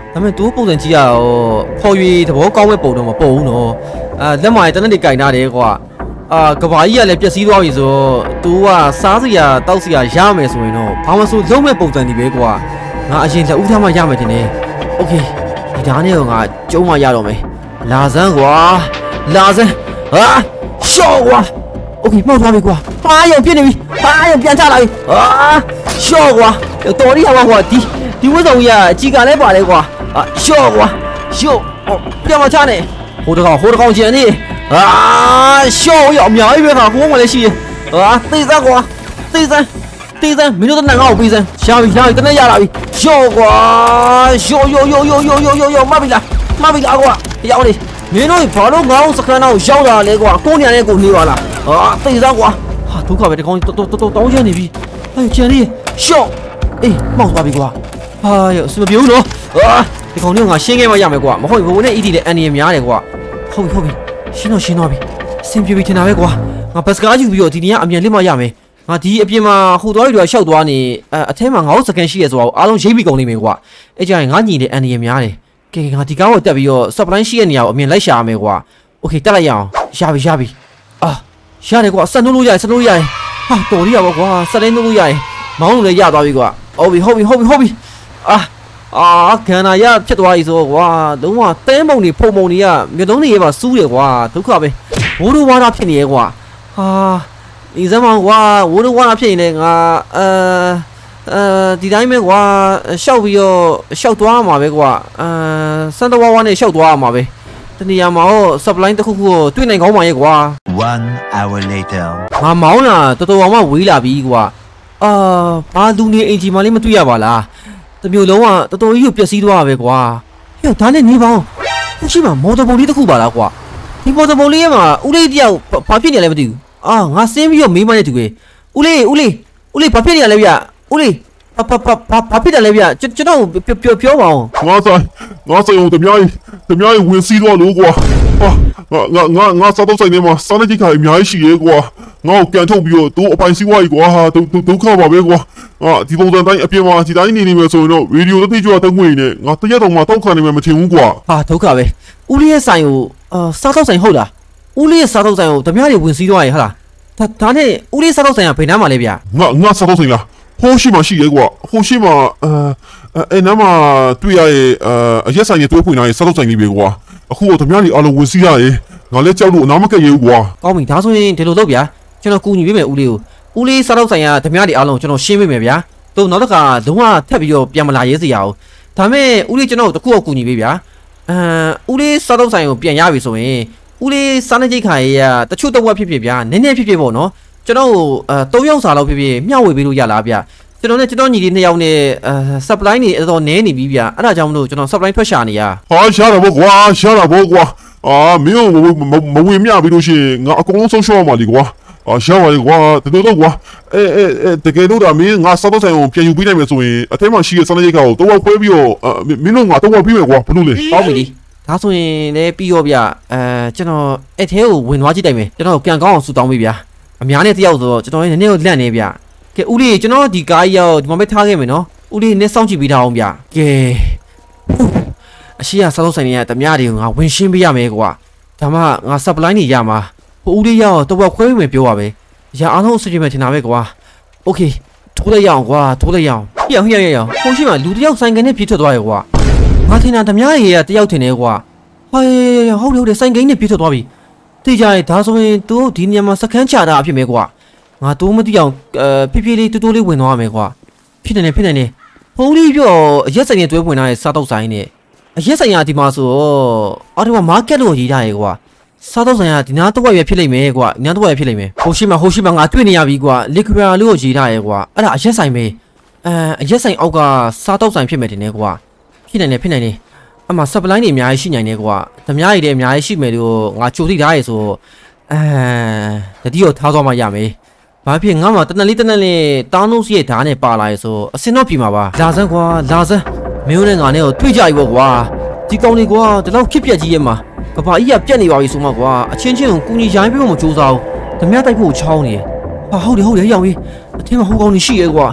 ဒါပေမဲ့သူပုံစံကြီးကတော့ခေါ်၍သဘောကောင်းမဲ့ပုံတော့မပုံဘူးနော်အာလက်မရတနက်တွေကြိုင်ထားတယ်ကွာအာကဘာကြီးကလည်းပျက်စီးသွားပြီဆိုတော့ तू ကစားစရာတောက်စရာရမယ်ဆိုရင်တော့ဘာမှဆိုလုံးမဲ့ပုံစံဒီပဲကွာငါအရင်လက်ဦးထားမှရမယ်တင်နေโอเคဒီဓာတ်နဲ့ကငါကျုံးမှရတော့မယ်လာစမ်းကွာလာစမ်းဟာရှော့ကွာโอเคမှောက်သွားပြီကွာဟာရုံပြစ်နေပြီဟာရုံပြန်ချလာပြီဟာရှော့ကွာတော်ရီဟာကွာဒီဒီဝတ်ဆောင်ကြီးကအကြီးကလည်းပါလေကွာအာရှော့ကွာရှော့ပြန်မချနဲ့ဟိုတကောင်ဟိုတကောင်ကျန်နေအာရှော့ရအများကြီးပဲခါကိုယ်ကလည်းရှိရဟာသိစမ်းကွာသိစမ်းသိစမ်းမင်းတို့တနက်ငါ့ကိုပြီးစမ်းရှာပြီရှာပြီတနက်ရလာပြီရှော့ကွာရှော့ယောယောယောယောယောယောယောမပြီလားမပြီလားကွာရောက်နေမင်းတို့ဘာလို့ငါ့ကိုစကန်တော့ရောက်လာလဲကွာကိုညာနဲ့ကိုနေပါလားဟာသိစမ်းကွာဟာဒုက္ခပဲတကောင်တော်တော်တော်တောင်းချနေပြီဟဲ့ကျန်လေးရှော့အေးမောက်သွားပြီကွာဟာရစမပြေဘူးနော်ဟာဒီကောင်လေးကငါရှင်းခဲ့မှရမယ်ကွာမဟုတ်ဘူးဘိုးနဲ့အီတီလည်းအန်ရီများတယ်ကွာဟုတ်ပြီဟုတ်ပြီရှင်းတော့ရှင်းသွားပြီအဆင်ပြေပြီထင်တာပဲကွာငါဘတ်စကားယူပြီးတော့ဒီနေ့ကအမြန်လေးမှရမယ်ငါဒီအပြင်မှာဟိုသွားရီတော့ရှောက်သွားနေအအထဲမှာငါ့စကန်ရှိရဆိုတော့အားလုံးရိပ်ပြီးကုန်နေမယ်ကွာအဲ့ကြရင်ငါညီလည်းအန်ရီများတယ်ကဲငါဒီကားကိုတက်ပြီးတော့ supply ရှိတဲ့နေရာကိုအမြန်လိုက်ရှာရမယ်ကွာโอเคတက်လိုက်ရအောင်ရပြီရပြီအာရတယ်ကွာဆက်နှုတ်လို့ရတယ်ဆက်နှုတ်လို့ရတယ်ဟာတော်ရီရပါကွာဆက်လေးနှုတ်လို့ရတယ်မောင်းလို့လည်းရသွားပြီကွာဟုတ်ပြီဟုတ်ပြီဟုတ်ပြီဟုတ်ပြီအာအာခန္ဓာရဖြစ်သွားပြီဆိုကွာလုံးဝတဲမုံနေဖုံမုံနေရမျိုးလုံးတွေရပါစူးတယ်ကွာဒုက္ခပဲဝိုးတို့ဝါတာဖြစ်နေရဲ့ကွာဟာဒီစမောင်ကွာဝိုးတို့ဝါတာဖြစ်နေငါအဲအဲဒီတိုင်းပဲကွာရှောက်ပြီးတော့ရှောက်သွားမှာပဲကွာအဲစန်တဝါဝါနဲ့ရှောက်သွားမှာပဲတနေရာမှာဟော supply တစ်ခုခုကိုတွေ့နိုင်ကောင်းပါရဲ့ကွာ One hour later ငါမောင်းလာတော်တော်မှဝေးလာပြီကွာအာဘာလူနေအင်ဂျီမလေးမတွေ့ရပါလားတမျိုးလုံးကတော်တော်ကြီးကိုပျက်စီးသွားတာပဲကွာဟဲ့ဒါနဲ့နေပေါင်းဟုတ်ရှိမှာမော်တော်ဘုံလေးတစ်ခုပါလားကွာဒီမော်တော်ဘုံလေးမှာဦးလေးတယောက်ဘာဖြစ်နေလဲမသိဘူးအာငါစင်းပြီးတော့မေးမနေတူပဲဦးလေးဦးလေးဦးလေးဘာဖြစ်နေရလဲဗျဦးလေးဘာဘာဘာဘာဖြစ်တယ်လဲဗျကျွန်တော်ပြောပြောပါအောင်ငါဆိုင်ငါဆိုင်ဟိုတများကြီးတများကြီးဝင်စီးတော့လို့ကွာဟာငါငါငါစားတော့ဆိုင်နေမှာစားနေကြခါအများကြီးရှိရဲကွာငါ့ကိုကန်ထုတ်ပြီးတော့သူ့အပိုင်စီးပွားကြီးကွာဟာဒုက္ခပါပဲကွာအာဒီပုံစံတိုင်းအပြင်မှာဒီတိုင်းနေနေမယ်ဆိုရင်တော့ရေဒီယိုတစ်သိကြွတော့ငွေနေငါတရက်တော့မှတောက်ခံနေမယ်မထင်ဘူးကွာဟာဒုက္ခပဲဦးလေးရဲ့ဆိုင်ကိုအာစားတော့ဆိုင်ဟုတ်လားဦးလေးရဲ့စားတော့ဆိုင်ကိုတများကြီးဝင်စီးသွားရဲ့ဟာလားဒါဒါနဲ့ဦးလေးစားတော့ဆိုင်ကဘယ်နှမ်းမှာလဲဗျငါငါစားတော့ဆိုင်လားဟိုရှိမှရှိရဲကွာဟိုရှိမှအဲအဲနားမှာတွေ့ရရဲ့အရက်ဆိုင်ရဲ့တွဲဖွင့်လာရဲ့စားတော့ဆိုင်လေးပဲကွာအခုတော့တများကြီးအလုံးဝင်စီးရရဲ့ငါလည်းကြောက်လို့အနာမကက်ရဘူးကွာကောင်းပြီဒါဆိုရင်ဒီလိုလုပ်ဗျာကျွန်တော်ကူညီပေးမယ်ဦးလေးကိုဦးလေးစားတော့ဆိုင်ကဓမြတွေအားလုံးကျွန်တော်ရှင်းပေးမယ်ဗျာသူနောက်တစ်ခါလုံးဝထပ်ပြီးတော့ပြန်မလာရဲစရာဘူးဒါမဲ့ဦးလေးကျွန်တော်တခုတော့ကူညီပေးဗျာအဲဦးလေးစားတော့ဆိုင်ကိုပြန်ရပြီဆိုရင်ဦးလေးစားနေကြခါရဲ့တချို့တော့ဝက်ဖြစ်ဖြစ်ဗျာနည်းနည်းဖြစ်ဖြစ်ပေါ့နော်ကျွန်တော်အဲသုံးယောက်စာလောက်ဖြစ်ဖြစ်မျှဝေပေးလို့ရလားဗျကျွန်တော်နဲ့ကျွန်တော်ညီလေးနှစ်ယောက်နဲ့အဲ supply နေအတော်နည်းနေပြီဗျအဲ့ဒါကြောင့်မလို့ကျွန်တော် supply ထွက်ရှာနေရဟာရှားတာပေါ့ကွာရှားတာပေါ့ကွာအာမင်းမဝင်မြပြီးလို့ရှိရင်ငါအကုန်လုံးဆုံးရှုံးအောင်ပါလीကွာအာရှားပါလေကွာတော်တော်ကွာအဲအဲတကယ်လို့ဒါမင်းငါစားတော့ဆိုင်ကိုပြန်ယူပေးနိုင်မယ်ဆိုရင်အထဲမှာရှိတဲ့စမ်းရိတ်ကောက်ကိုတော့ခွဲပြီးတော့မင်းတို့ငါတော့ပြီးမယ်ကွာဘလို့လေဟုတ်ပြီဒါဆိုရင်လည်းပြီးရောဗျအဲကျွန်တော်အဲ့ထဲကိုဝင်သွားကြည့်တိုက်မယ်ကျွန်တော်ပြန်ကောင်းအောင်ဆူတောင်းပေးဗျအများနဲ့တယောက်ဆိုတော့ကျွန်တော်လည်းနည်းနည်းကိုလန့်နေဗျကဲဦးလေးကျွန်တော်ဒီကားကြီးရောက်ဒီမှာပဲထားခဲ့မယ်နော်ဦးလေးနည်းစောင့်ကြည့်ပြီးထားအောင်ဗျကဲအရှိရစားလို့ဆိုင်နေရတများတွေကိုငါဝင်ရှင်းပေးရမယ်ကွာဒါမှငါ supply နေရမှာဟိုဦးလေးရောက်တော့ဘခွဲပေးမယ်ပြောပါပဲရအားလုံးအစီအမံထင်တာပဲကွာโอเคထိုးလိုက်ရအောင်ကွာထိုးလိုက်ရအောင်ဟိရဟိရရအောင်ဟိုရှိမှလူတယောက်ဆိုင်ကနေပြေးထွက်သွားရကွာငါထင်တာတများတွေကတယောက်ထင်တယ်ကွာဟဲ့ဟုတ်တယ်ဟုတ်တယ်ဆိုင်ကနေပြေးထွက်သွားပြီသိကြရဲ့ဒါဆိုရင်သူဒီနေရာမှာစခန်းချတာအဖြစ်မယ်ကွာငါတို့မသိအောင်အဲဖြည်းဖြည်းလေးတူတူလေးဝင်သွားရမယ်ကွာဖြစ်နေတယ်ဖြစ်နေတယ်ဖုန်းလေးပြောအရက်ဆိုင်ရဲ့တွဲဝင်လာတဲ့စားတော့ဆိုင်နဲ့အရက်ဆိုင်ရဒီမှာဆိုအော်ဒီမှာ market လို့ရေးထားရေကွာစားတော့ဆိုင်ရဒီနားတော့ရဖြစ်လိမ့်မယ်ကွာဒီနားတော့ရဖြစ်လိမ့်မယ်ဟိုရှိမှာဟိုရှိမှာငါတွေ့နေရပြီကွာ liquor လို့ရေးထားရေကွာအဲ့ဒါအရက်ဆိုင်ပဲအဲအရက်ဆိုင်အောက်ကစားတော့ဆိုင်ဖြစ်မယ်တင်နေကွာဖြစ်နေတယ်ဖြစ်နေတယ်အမှ supply တွေအများကြီးရှိနိုင်တယ်ကွာဓမြရည်တွေအများကြီးရှိမယ်လို့ငါချိုသိထားရေဆိုအဲတတိယထားသွားမှရမယ်ဘာဖြစ်ငါမှတနက်လေးတနက်လေးတောင်းလို့ရှိရဓာတ်နဲ့ပါလာရေဆိုအစင်တော့ပြီမှာပါလာစမ်းကွာလာစမ်းမင်းတို့နဲ့ငါနဲ့ကိုတွေ့ကြပြီပေါ့ကွာဒီကောင်းလေးကွာဒီလောက်ခစ်ပြက်ကြီးရဲ့မှာကဘာကြီးကပြက်နေပါပြီဆိုမှကွာအချင်းချင်းကိုကူညီရိုင်းပေးဖို့မကြိုးစားဘူးဓမြတိုက်ဖို့ချောင်းနေဟာဟုတ်တယ်ဟုတ်တယ်ရောက်ပြီအထင်းမှာဟိုကောင်းနေရှိရဲကွာ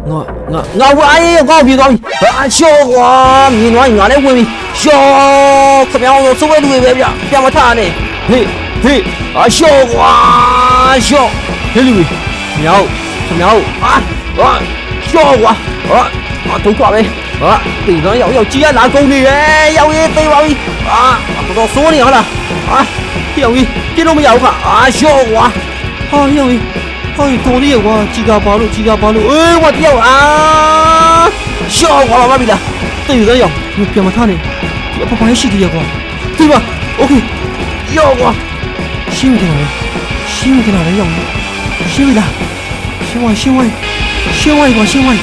我我我哎我别搞啊笑我明晚我来问你笑怎么样我做外路别别别我他呢嘿嘿啊笑我笑嘿路喵喵啊啊笑我啊啊都挂呗啊对方要要接拿工的哎要也对吧啊不到说你好了啊要你这都没有吧啊笑我啊要你哎，多厉害哇！几个八路，几个八路，哎，我掉啊！笑我了，妈逼的！对人要，你别么他呢？要不把戏给我，对吧 ？OK， 要我，幸运的哪位？幸运的哪位要我？幸运的，幸运幸运幸运一个幸运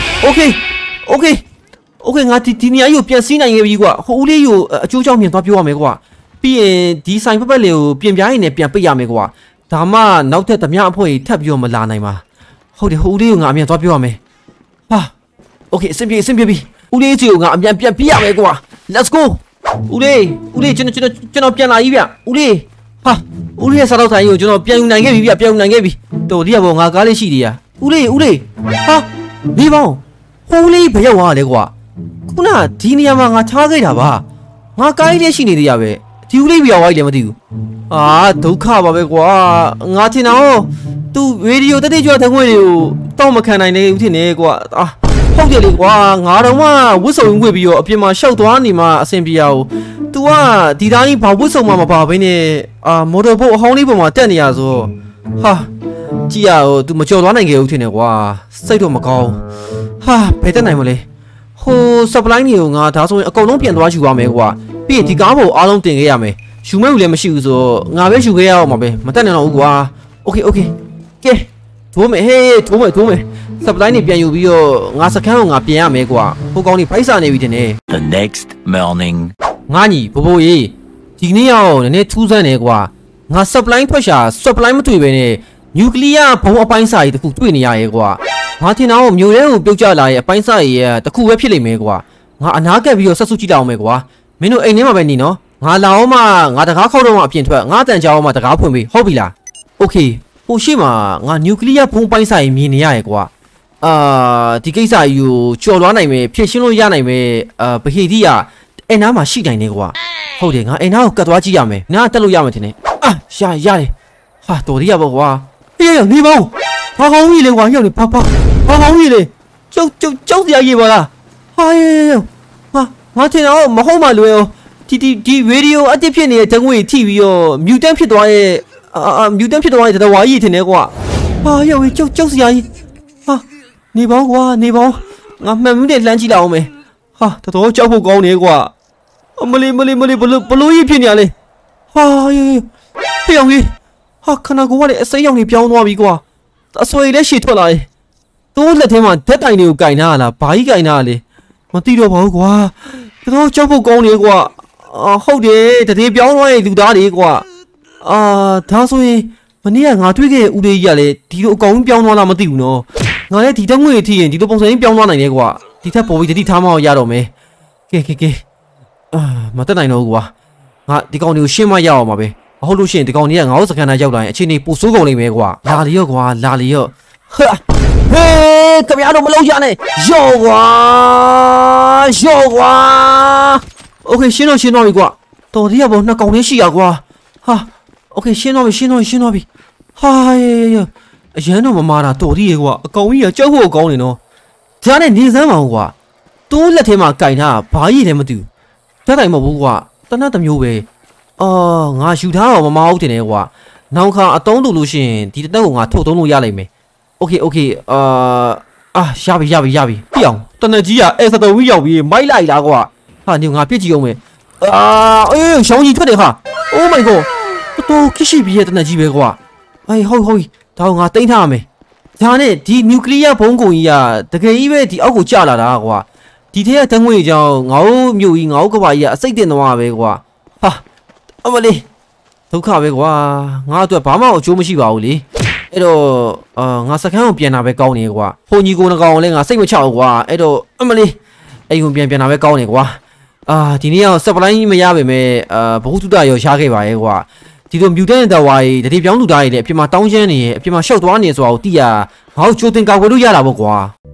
，OK，OK，OK， 我第第年又变新人嘅個，後嚟又誒就叫面多表咩個，變第三不不了變變呢變不一樣咩個。他媽腦袋點樣配特別我們拉嚟嘛？好啲好啲我面多表咩？啊 ，OK， 先別先別別，好啲就我面變變咩個 ？Let's go， 好啲好啲，真係真係真係變來一邊，好啲，哈，好啲殺到太陽，真係變難嘅邊，變難嘅邊，到底係冇我家啲事啲啊？好啲好啲，哈，你講好啲不要話你個，姑娘，今年嘛我差幾條吧？我家啲事你哋入邊。丢哩不要歪点么丢？啊，都卡吧别挂，我听到都 video 得得就听过了，当我看来呢有天呢挂啊，好点哩挂，我都嘛无所谓比哟，别嘛小段你嘛先不要，都啊，地大一跑无所嘛嘛跑呗呢，啊，摩托车好哩不嘛等你啊说，哈，只要都嘛小段那个有天呢挂，谁都嘛高，哈，陪得来么嘞？好十来年我打算高中变多就话没挂。別啲家務阿龍定嘅嘢咪，小妹會咪笑咗，牙俾笑嘅嘢嘛咪，咪得你攞個啊 ，OK OK， 嘅，妥未嘿，妥未妥未，十來年變有比哦，牙實看牙變啊咩啩，好講你पैसा呢邊呢。 The next morning， 牙兒寶寶爺，今年哦，你出生呢啩，牙十來退下，十來唔對邊呢 ，nuclear 幫我पैसा嘢都對你嘢啩，牙聽到冇人會表咗嚟पैसा嘢，都酷嘅撇嚟咩啩，牙哪個比哦實數知道咩啩？မင်းတို့အိမ်ထဲမှာပဲနေနော်ငါလာအောင်မှငါတကားခောက်တော့မှအပြင်ထွက်ငါတန်ကြောင်မှတကားဖွင့်ပြီးဟုတ်ပြီလားโอเคဟိုရှိမှာငါနျူကလ িয়ার ဘုံပိုင်းဆိုင်မြင်နေရတယ်ကွာအာဒီကိစ္စယူကြော်လွားနိုင်မယ်ဖြစ်ရှင်းလို့ရနိုင်မယ်အာဗဟိတိယအဲ့နားမှာရှိနိုင်နေကွာဟုတ်တယ်ငါအဲ့နားကိုကတ်သွားကြည့်ရမယ်နားတက်လို့ရမယ်ထင်တယ်အာရရတယ်ဟာတော်ရရပေါ့ကွာအေးရနေပါဦးဘာကောင်းကြီးလဲကွာရောက်နေဘာဘာဘာကောင်းကြီးလဲကျုပ်ကျုပ်ကျုပ်စရာကြီးပါလားဟာရဟာငါထင်တော့မဟုတ်မှလွယ်ရောဒီဒီဒီဗီဒီယိုအတစ်ဖြစ်နေတဲ့တငွေထိပြီးရောမြူတန့်ဖြစ်သွားရဲ့အာမြူတန့်ဖြစ်သွားတဲ့တဝါကြီးထင်တယ်ကွာဟာရောက်ကျုပ်ကျုပ်စရာကြီးဟာနေပေါင်းကွာနေပေါင်းငါမှန်မှုနဲ့လှမ်းကြည့်လိုက်အောင်မယ်ဟာတော်တော်ကြောက်ဖို့ကောင်းနေကွာအမလေးမလေးမလေးဘလို့ဘလို့ကြီးဖြစ်နေရလဲဟာဖေးအောင်ကြီးဟာခဏကောလည်းအစိမ်းရောင်ကြီးပြောင်းသွားပြီကွာအဆွေလည်းရှည်ထွက်လာတယ်တိုးလက်ထဲမှာဓာတ်တိုင်တွေကိုကင်ထားရလားဘာကြီးကင်ထားရလဲမသိတော့ပါဘူးကွာတော်ကြောက်ဖို့ကောင်းနေကွာအာဟုတ်တယ်တတိပြောင်းသွားရဲ့လူသားတွေကွာအာဒါဆိုရင်မနေ့ကငါတွေ့ခဲ့တဲ့ဦးလေးကြီးကလည်းဒီလိုအကောင်ပြောင်းသွားလားမသိဘူးနော်ငါလည်းဒီတက်ငွေထိရင်ဒီလိုပုံစံကြီးပြောင်းသွားနိုင်တယ်ကွာဒီထက်ပေါ်ပြီးတတိထားမအောင်ရတော့မယ်ကဲကဲကဲအာမတက်နိုင်တော့ဘူးကွာငါဒီကောင်တွေကိုရှင်းမရအောင်ပါပဲဟုတ်လို့ရှိရင်ဒီကောင်တွေကငါ့ကိုစကန်နာရောက်လာရင်အခြေအနေပိုဆိုးကုန်လိမ့်မယ်ကွာလာလီရောကွာလာလီရောဟာဟေးခင်ဗျားတို့မလုံးရနဲ့ရော့ကွာရော့ကွာโอเคရှင်းတော့ရှင်းတော့ပြီကွာတော်သေးရပေါ့နှစ်ကောင်လေးရှိရကွာဟာโอเคရှင်းတော့ပြီရှင်းတော့ရှင်းတော့ပြီဟာအရန်တော့မမာတာတော်သေးရကွာအကောင်ကြီးကကြောက်ဖို့ကောင်းနေနော်ဒါနဲ့နေစမ်းပါဦးကွာတိုးလက်ထဲမှာကင်ထားဘာကြီးလဲမသိဘူးဓာတ်တိုင်မဟုတ်ဘူးကွာတနတ်တစ်မျိုးပဲအာငါယူထားတော့မမဟုတ်တင်နေကွာနောက်ခါအတုံးတူလို့ရှိရင်ဒီတက်ကိုငါထုတ်သုံးလို့ရလိမ့်မယ်โอเคโอเคအာအာရပြီရပြီရပြီပြအောင်တနက်ကြီးကအဲစတော်ဝီရောက်ပြီးမိုက်လိုက်လားကွာဟာညငါပြစ်ကြည့်အောင်မယ်အာအေးရှောင်းကြီးထွက်တယ်ဟာ Oh my god တော်ခရှိပြီးရဲ့တနက်ကြီးပဲကွာအေးဟုတ်ဟုတ်ဒါကငါတိမ့်ထားရမယ်ဒါနဲ့ဒီနျူကလ িয়ার ဘုံကုန်ကြီးကတကယ်ကြီးပဲဒီအောက်ကိုကျလာတာကွာဒီထဲကတငွေကြောင်ငါ့မြို့ကြီးငါ့ကဘာကြီးကအစိတ်တင်သွားပဲကွာဟာအမလေးဒုက္ခပဲကွာငါအတွက်ဘာမှအကျိုးမရှိပါဘူးလေအဲ့တော့အာငါစခန်းကိုပြန်လာပဲကောင်းနေကွာဖုန်ကြီးကိုနှကောင်လည်းငါစိတ်မချဘူးကွာအဲ့တော့အမလေးအိမ်ကိုပြန်ပြန်လာပဲကောင်းနေကွာအာဒီနေ့ကစပလိုင်းမရပါပဲအာဘ ഹു တုဒရောရှားခဲ့ပါရဲ့ကွာဒီလိုမြူတန်တဲ့ဝါးကြီးတတိပြောင်းလူသားကြီးလည်းအပြင်မှာတောင်းချမ်းနေရဲ့အပြင်မှာရှောက်သွားနေဆိုတာကိုသိရငါ့ကိုချိုးတင်ကာကွယ်လို့ရတာပေါ့ကွာ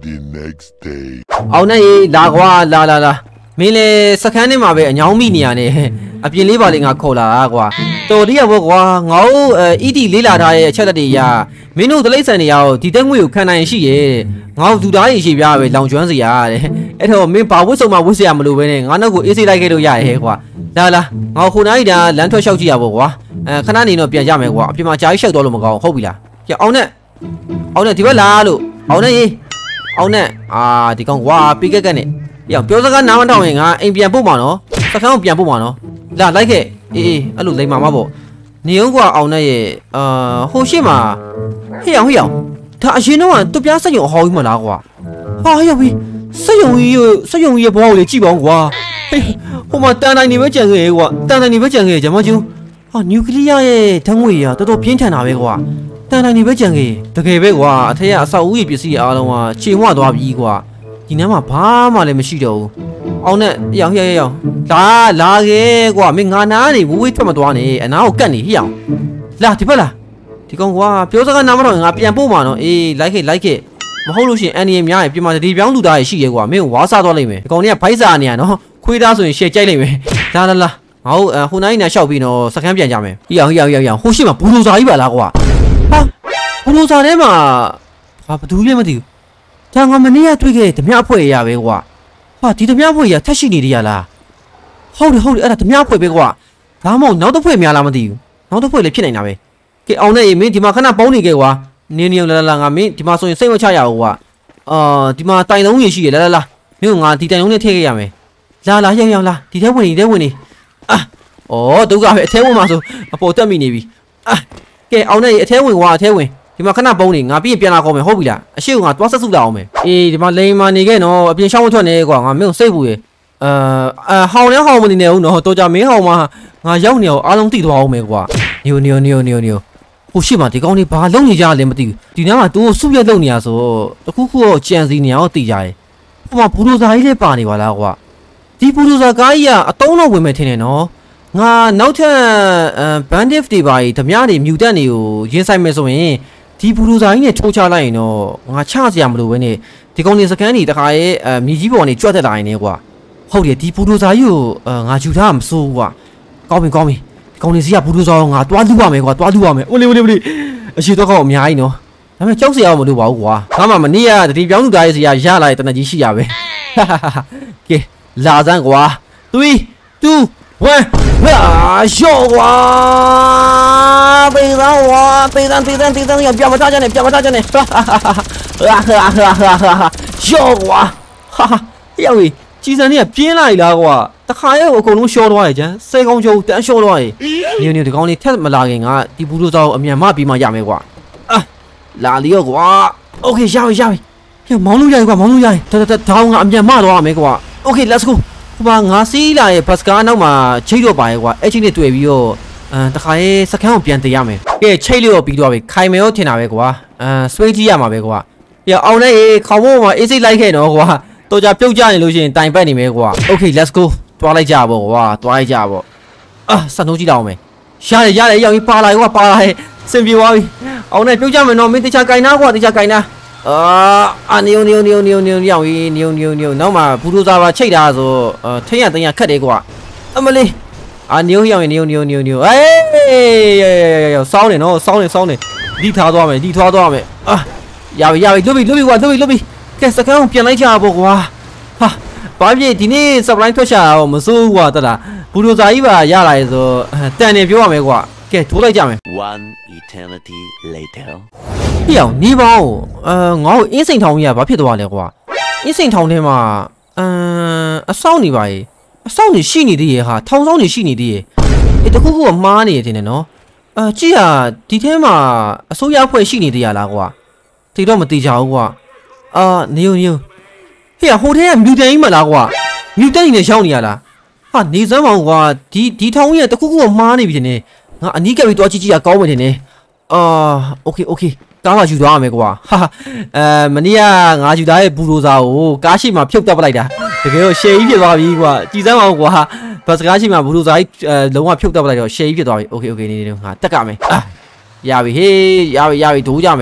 The next day. အောင်နဲ့လာကွာလာလာလာမင်းလေစခန်းထဲမှာပဲအညောင်းမိနေရနေအပြင်လေးပါလေးငါခေါ်လာကွာတော်တရဘောကွာငါ့ကိုအီတီလေးလာထားတဲ့အချက်လက်တွေရမင်းတို့တလိမ့်ဆန်နေရအောင်ဒီတက်ငွေကိုခံနိုင်ရှိရဲ့ငါ့ဒူသားရင်ရှိပြပဲလောင်ကျွမ်းစီရတဲ့အဲ့တော့မင်းဘာဝတ်စုံမှဝတ်စရာမလိုပဲနဲ့ငါနောက်ကိုအေးစိတ်လိုက်ခဲ့လို့ရရဲ့ကွာလာလာငါခုနကတည်းကလမ်းထွက်လျှောက်ကြည့်ရပေါ့ကွာအဲခဏနေတော့ပြန်ကြမယ်ကွာအပြင်မှာကြာကြီးလျှောက်တော့လို့မကောင်းဟုတ်ပြီလားကြအောင်နဲ့အောင်နဲ့ဒီဘက်လာလို့အောင်နဲ့ရေးအောင်နဲ့အာဒီကောင်ကွာပြီးကက်ကက်နဲ့ရောပြောစကားနားမထောင်ရင်ငါအိမ်ပြန်ပို့မှာနော်စခန်းကိုပြန်ပို့မှာနော်လာလိုက်ခဲ့အေးအေးအဲ့လိုလိမ်မာမှာပေါ့နေအောင်ကွာအောင်နဲ့ရဲ့အာဟိုရှိမှာဟေ့အောင်ဟေ့အောင်ဒါအရင်တော့သူပြားစက်ရုံအဟောင်းကြီးမလားကွာဟာဟေ့ပြီစက်ရုံကြီးစက်ရုံကြီးရဲ့ဘဝကိုလေကြည့်ပါဦးကွာဟေးဟိုမှာတန်တိုင်းနေပဲကြံခဲ့ကွာတန်တိုင်းနေပဲကြံခဲ့ဂျမကျူဟာနျူကလ িয়ার ရဲ့ဓာတ်ငွေရတော်တော်ပြင်းထန်တာပဲကွာတန်တိုင်းနေပဲကြံခဲ့တကယ်ပဲကွာအထက်ကအဆောက်အဦကြီးပစ္စည်းအားလုံးကခြေဝသွားပြီကွာဒီနားမှာဘာမှလည်းမရှိတော့ဘူးအောင်နဲ့ရောင်ရရရောင်လာလာခဲ့ကွာမင်းငါနားနေဝေးဝေးထွက်မသွားနဲ့အနားကိုကတ်နေဟိအောင်လာဒီဘက်လာဒီကောင်ကွာပြောစကားနားမတော့ငါပြန်ပို့မှာနော်အေးလိုက်ခဲ့လိုက်ခဲ့မဟုတ်လို့ရှိရင်အန်ဒီများရင်ပြင်မှာဒီပြောင်းလူသားရရှိရဲကွာမင်းကိုဝါစားသွားလိမ့်မယ်ဒီကောင်တွေကဖိုက်စာနေရနော်ခွေးသားဆိုရင်ရှယ်ကြိုက်လိမ့်မယ်လာလာလာငါတို့ဟိုနိုင်နေရှောက်ပြီးတော့စကန်းပြန်ကြမယ်ဟိအောင်ဟိအောင်ဟိအောင်ဟိုရှိမှာဘူလိုစာကြီးပါလားကွာဟာဘူလိုစာထဲမှာဘာဘသူလဲမသိဘူးဒါငါမနေ့ကတွေ့ခဲ့ဓမြအဖွဲ့ရပဲကွာဟာဒီဓမြအဖွဲ့ရထက်ရှိနေတယ်ရလားဟုတ်တယ်ဟုတ်တယ်အဲ့ဒါဓမြအဖွဲ့ပဲကွာဒါမှမဟုတ်နောက်တစ်ဖွဲ့များလားမသိဘူးနောက်တစ်ဖွဲ့လည်းဖြစ်နေတာပဲကဲအောင်နဲ့မင်းဒီမှာခဏပေါင်းနေခဲ့ကွာနင်းနေလာလာငါမင်းဒီမှာဆိုရင်စိတ်မချရဘူးကွာအာဒီမှာတိုင်လုံးကြီးရှိရလာလာလာမင်းကငါဒီတိုင်လုံးနဲ့ထည့်ခဲ့ရမယ်လာလာရောက်ရောက်လာဒီထဲဝင်နေဒီထဲဝင်နေအာဩဒုက္ခပဲအထဲဝင်မှာဆိုအပေါ်တက်မိနေပြီအာကဲအောင်နဲ့အထဲဝင်ကွာအထဲဝင်ဒီမှာခဏပုံးနေငါပြီးရင်ပြန်လာကောင်းမယ်ဟုတ်ပြီလားအရှိကငါသွားဆက်စုလာအောင်မယ်အေးဒီမှာလိန်မာနေခဲ့နော်အပြင်ရှောင်းမထွက်နဲ့ကွာငါမင်းကိုစိတ်ပူရယ်အာအာဟောင်းလဲဟောင်းမနေနဲ့ဦးနော်တော်ကြမင်းဟောင်းမှာငါရောက်နေအောင်အားလုံးသိသွားအောင်မယ်ကွာညိုညိုညိုညိုညိုဟိုရှိမှဒီကောင်းလေးဘာလုံးနေကြလဲမသိဘူးဒီနားမှာသူ့ကိုစုရက်လုံနေရဆိုတခုခုတော့ကြံစီနေအောင်သိကြတယ်ဟိုမှာဘူရိုဇာကြီးလေးပါနေပါလားကွာဒီဘူရိုဇာကားကြီးကအတုံးတော့ဝင်မယ်ထင်တယ်နော်ငါနောက်ထပ်ဘန်ဒစ်တွေပါကြီးဓမြတွေမြူတက်တွေကိုရင်ဆိုင်မယ်ဆိုရင်ဒီဘူရိုဇာကြီးနဲ့ထိုးချလိုက်ရင်တော့ငါချစရာမလိုဘဲနဲ့ဒီကောင်လေးစကန်တွေတခါရဲ့အမြကြီးပေါ်နေကြွတ်တက်လာရင်လည်းကွာဟုတ်တယ်ဒီဘူရိုဇာကြီးကိုငါယူထားမစိုးကွာကောင်းပြီကောင်းပြီဒီကောင်လေးစီကဘူရိုဇာကိုငါတွားလူပါမယ်ကွာတွားလူပါမယ်အိုးလေးအိုးလေးအိုးလေးအရှိတော့ကောက်အများကြီးနော်ဒါပေမဲ့ကြောက်စရာမလိုပါဘူးကွာငါမှမနေ့ကတတိပြောင်းလူသားရဲ့စီကရလာတဲ့တနက်ကြီးရှိရပဲကဲလာစမ်းကွာthree two oneဟာရောကွာတေးသားကွာတေးသားတေးသားတေးသားရပြန်မထားကြနဲ့ပြန်မထားကြနဲ့ဟာဟာဟာဟာဟာရောကွာဟာရောက်ပြီကြီးစံနေကပြင်းလာပြီလားကွာတခါရဲ့အကုန်လုံးရှော့သွားရကြဆယ်ကောင်ကျုံတန်းရှော့သွားရနေနေဒီကောင်လေးထက်မလာခင်ကဒီဘူးလို့သောအမြန်မပြီးမှရမယ်ကွာအာလာလီရောကွာโอเคရပြီရပြီဟဲ့မောင်းလို့ရပြီကွာမောင်းလို့ရပြီဒါဒါဒါကအမြန်မသွားရမယ်ကွာโอเค let's go ဟိုမှာငါစီးလာရဲ့ဘတ်စကားနောက်မှာချိတ်တော့ပါရဲ့ကွာအဲ့ချင်းနဲ့တွေ့ပြီးတော့အဲတခါရဲ့စကန်းကိုပြန်တည်ရမယ်ကဲချိတ်လို့ပြီးသွားပြီခိုင်မယ်ရောထင်တာပဲကွာအဲဆွေးကြည့်ရမှာပဲကွာရအောင်နဲ့ခေါင်းမိုးမှာအေးစိတ်လိုက်ခဲ့တော့ကွာတော်ကြပြုတ်ကြနေလို့ရှိရင်တိုင်ပတ်နေမယ်ကွာ okay let's go တွားလိုက်ကြပေါ့ကွာတွားလိုက်ကြပေါ့အာစနှုံးကြည့်တော့မယ်ရတယ်ရတယ်ရောက်ပြီပါလာကွာပါလာရဲ့စင်ပြေသွားပြီအောင်နဲ့ပြုတ်ကြမယ်နော်မင်းတခြားကင်နာကွာတခြားကင်နာအာအာနီယိုနီယိုနီယိုနီယိုနီယိုရောက်ပြီနီယိုနီယိုနီယိုနောက်မှာဘူဒိုဇာပါချိတ်တာဆိုထိရတင်ရခက်တယ်ကွာအမလေးအာနီယိုရောက်ရင်နီယိုနီယိုနီယိုနီယိုအေးစောင်းနေနော်စောင်းနေစောင်းနေဒီထားသွားမယ်ဒီထားသွားမယ်အာရပြီရပြီလွတ်ပြီလွတ်ပြီကွာလွတ်ပြီလွတ်ပြီကဲစကန်းကိုပြန်လိုက်ကြပါကွာဟာဘာဖြစ်ဒီနေ့ supply ထွက်ရှာတော့မစိုးဘူးကွာတတာဘူဒိုဇာကြီးပါရလာရေဆိုတန်နေပြောရမယ်ကွာကဲထိုးလိုက်ကြမယ် One eternity later ဟိအောင်နေပါဦးအာငါ့ကိုအင်းစိန်ထောင်ကြီးကဘာဖြစ်သွားလဲကွာအင်းစိန်ထောင်ထဲမှာအမ်အဆောက်နေပါရဲ့အဆောက်နေရှိနေသေးရဲ့ဟာထောင်ဆောင်နေရှိနေသေးရဲ့အဲတခုခုကမှားနေတယ်တင်နော်အာကြည့်ဟာဒီထဲမှာအစိုးရအဖွဲ့ရှိနေသေးရလားကွာတိတော့မတိကြဘူးကွာအာနေုံနေုံဟေ့ဟိုထဲကမြူတန်ကြီးမလားကွာမြူတန်ကြီးနဲ့ရောက်နေရလားဟာနေစမ်းမောင်ကွာဒီဒီထောင်ကြီးကတခုခုကမှားနေပြီတင်ငါအနီးကပ်ပြီးတွားကြည့်ကြည့်ရကောင်းမယ်တင်အာโอเคโอเคကားကယူသွားရမယ်ကွာဟာအဲမနေ့ကငါယူသားရဲ့ဘူရိုဇာကိုကားရှိမှဖြုတ်တက်ပလိုက်တာတကယ်တော့ရှယ်ကြီးဖြစ်သွားပြီကွာကြည်စမ်းအောင်ကွာဘတ်စကားရှိမှဘူရိုဇာကြီးအဲလုံးဝဖြုတ်တက်ပလိုက်တော့ရှယ်ကြီးဖြစ်သွားပြီโอเคโอเคနေနေငါတက်ကမယ်အာရပြီဟေးရပြီရပြီဒိုးကြမယ်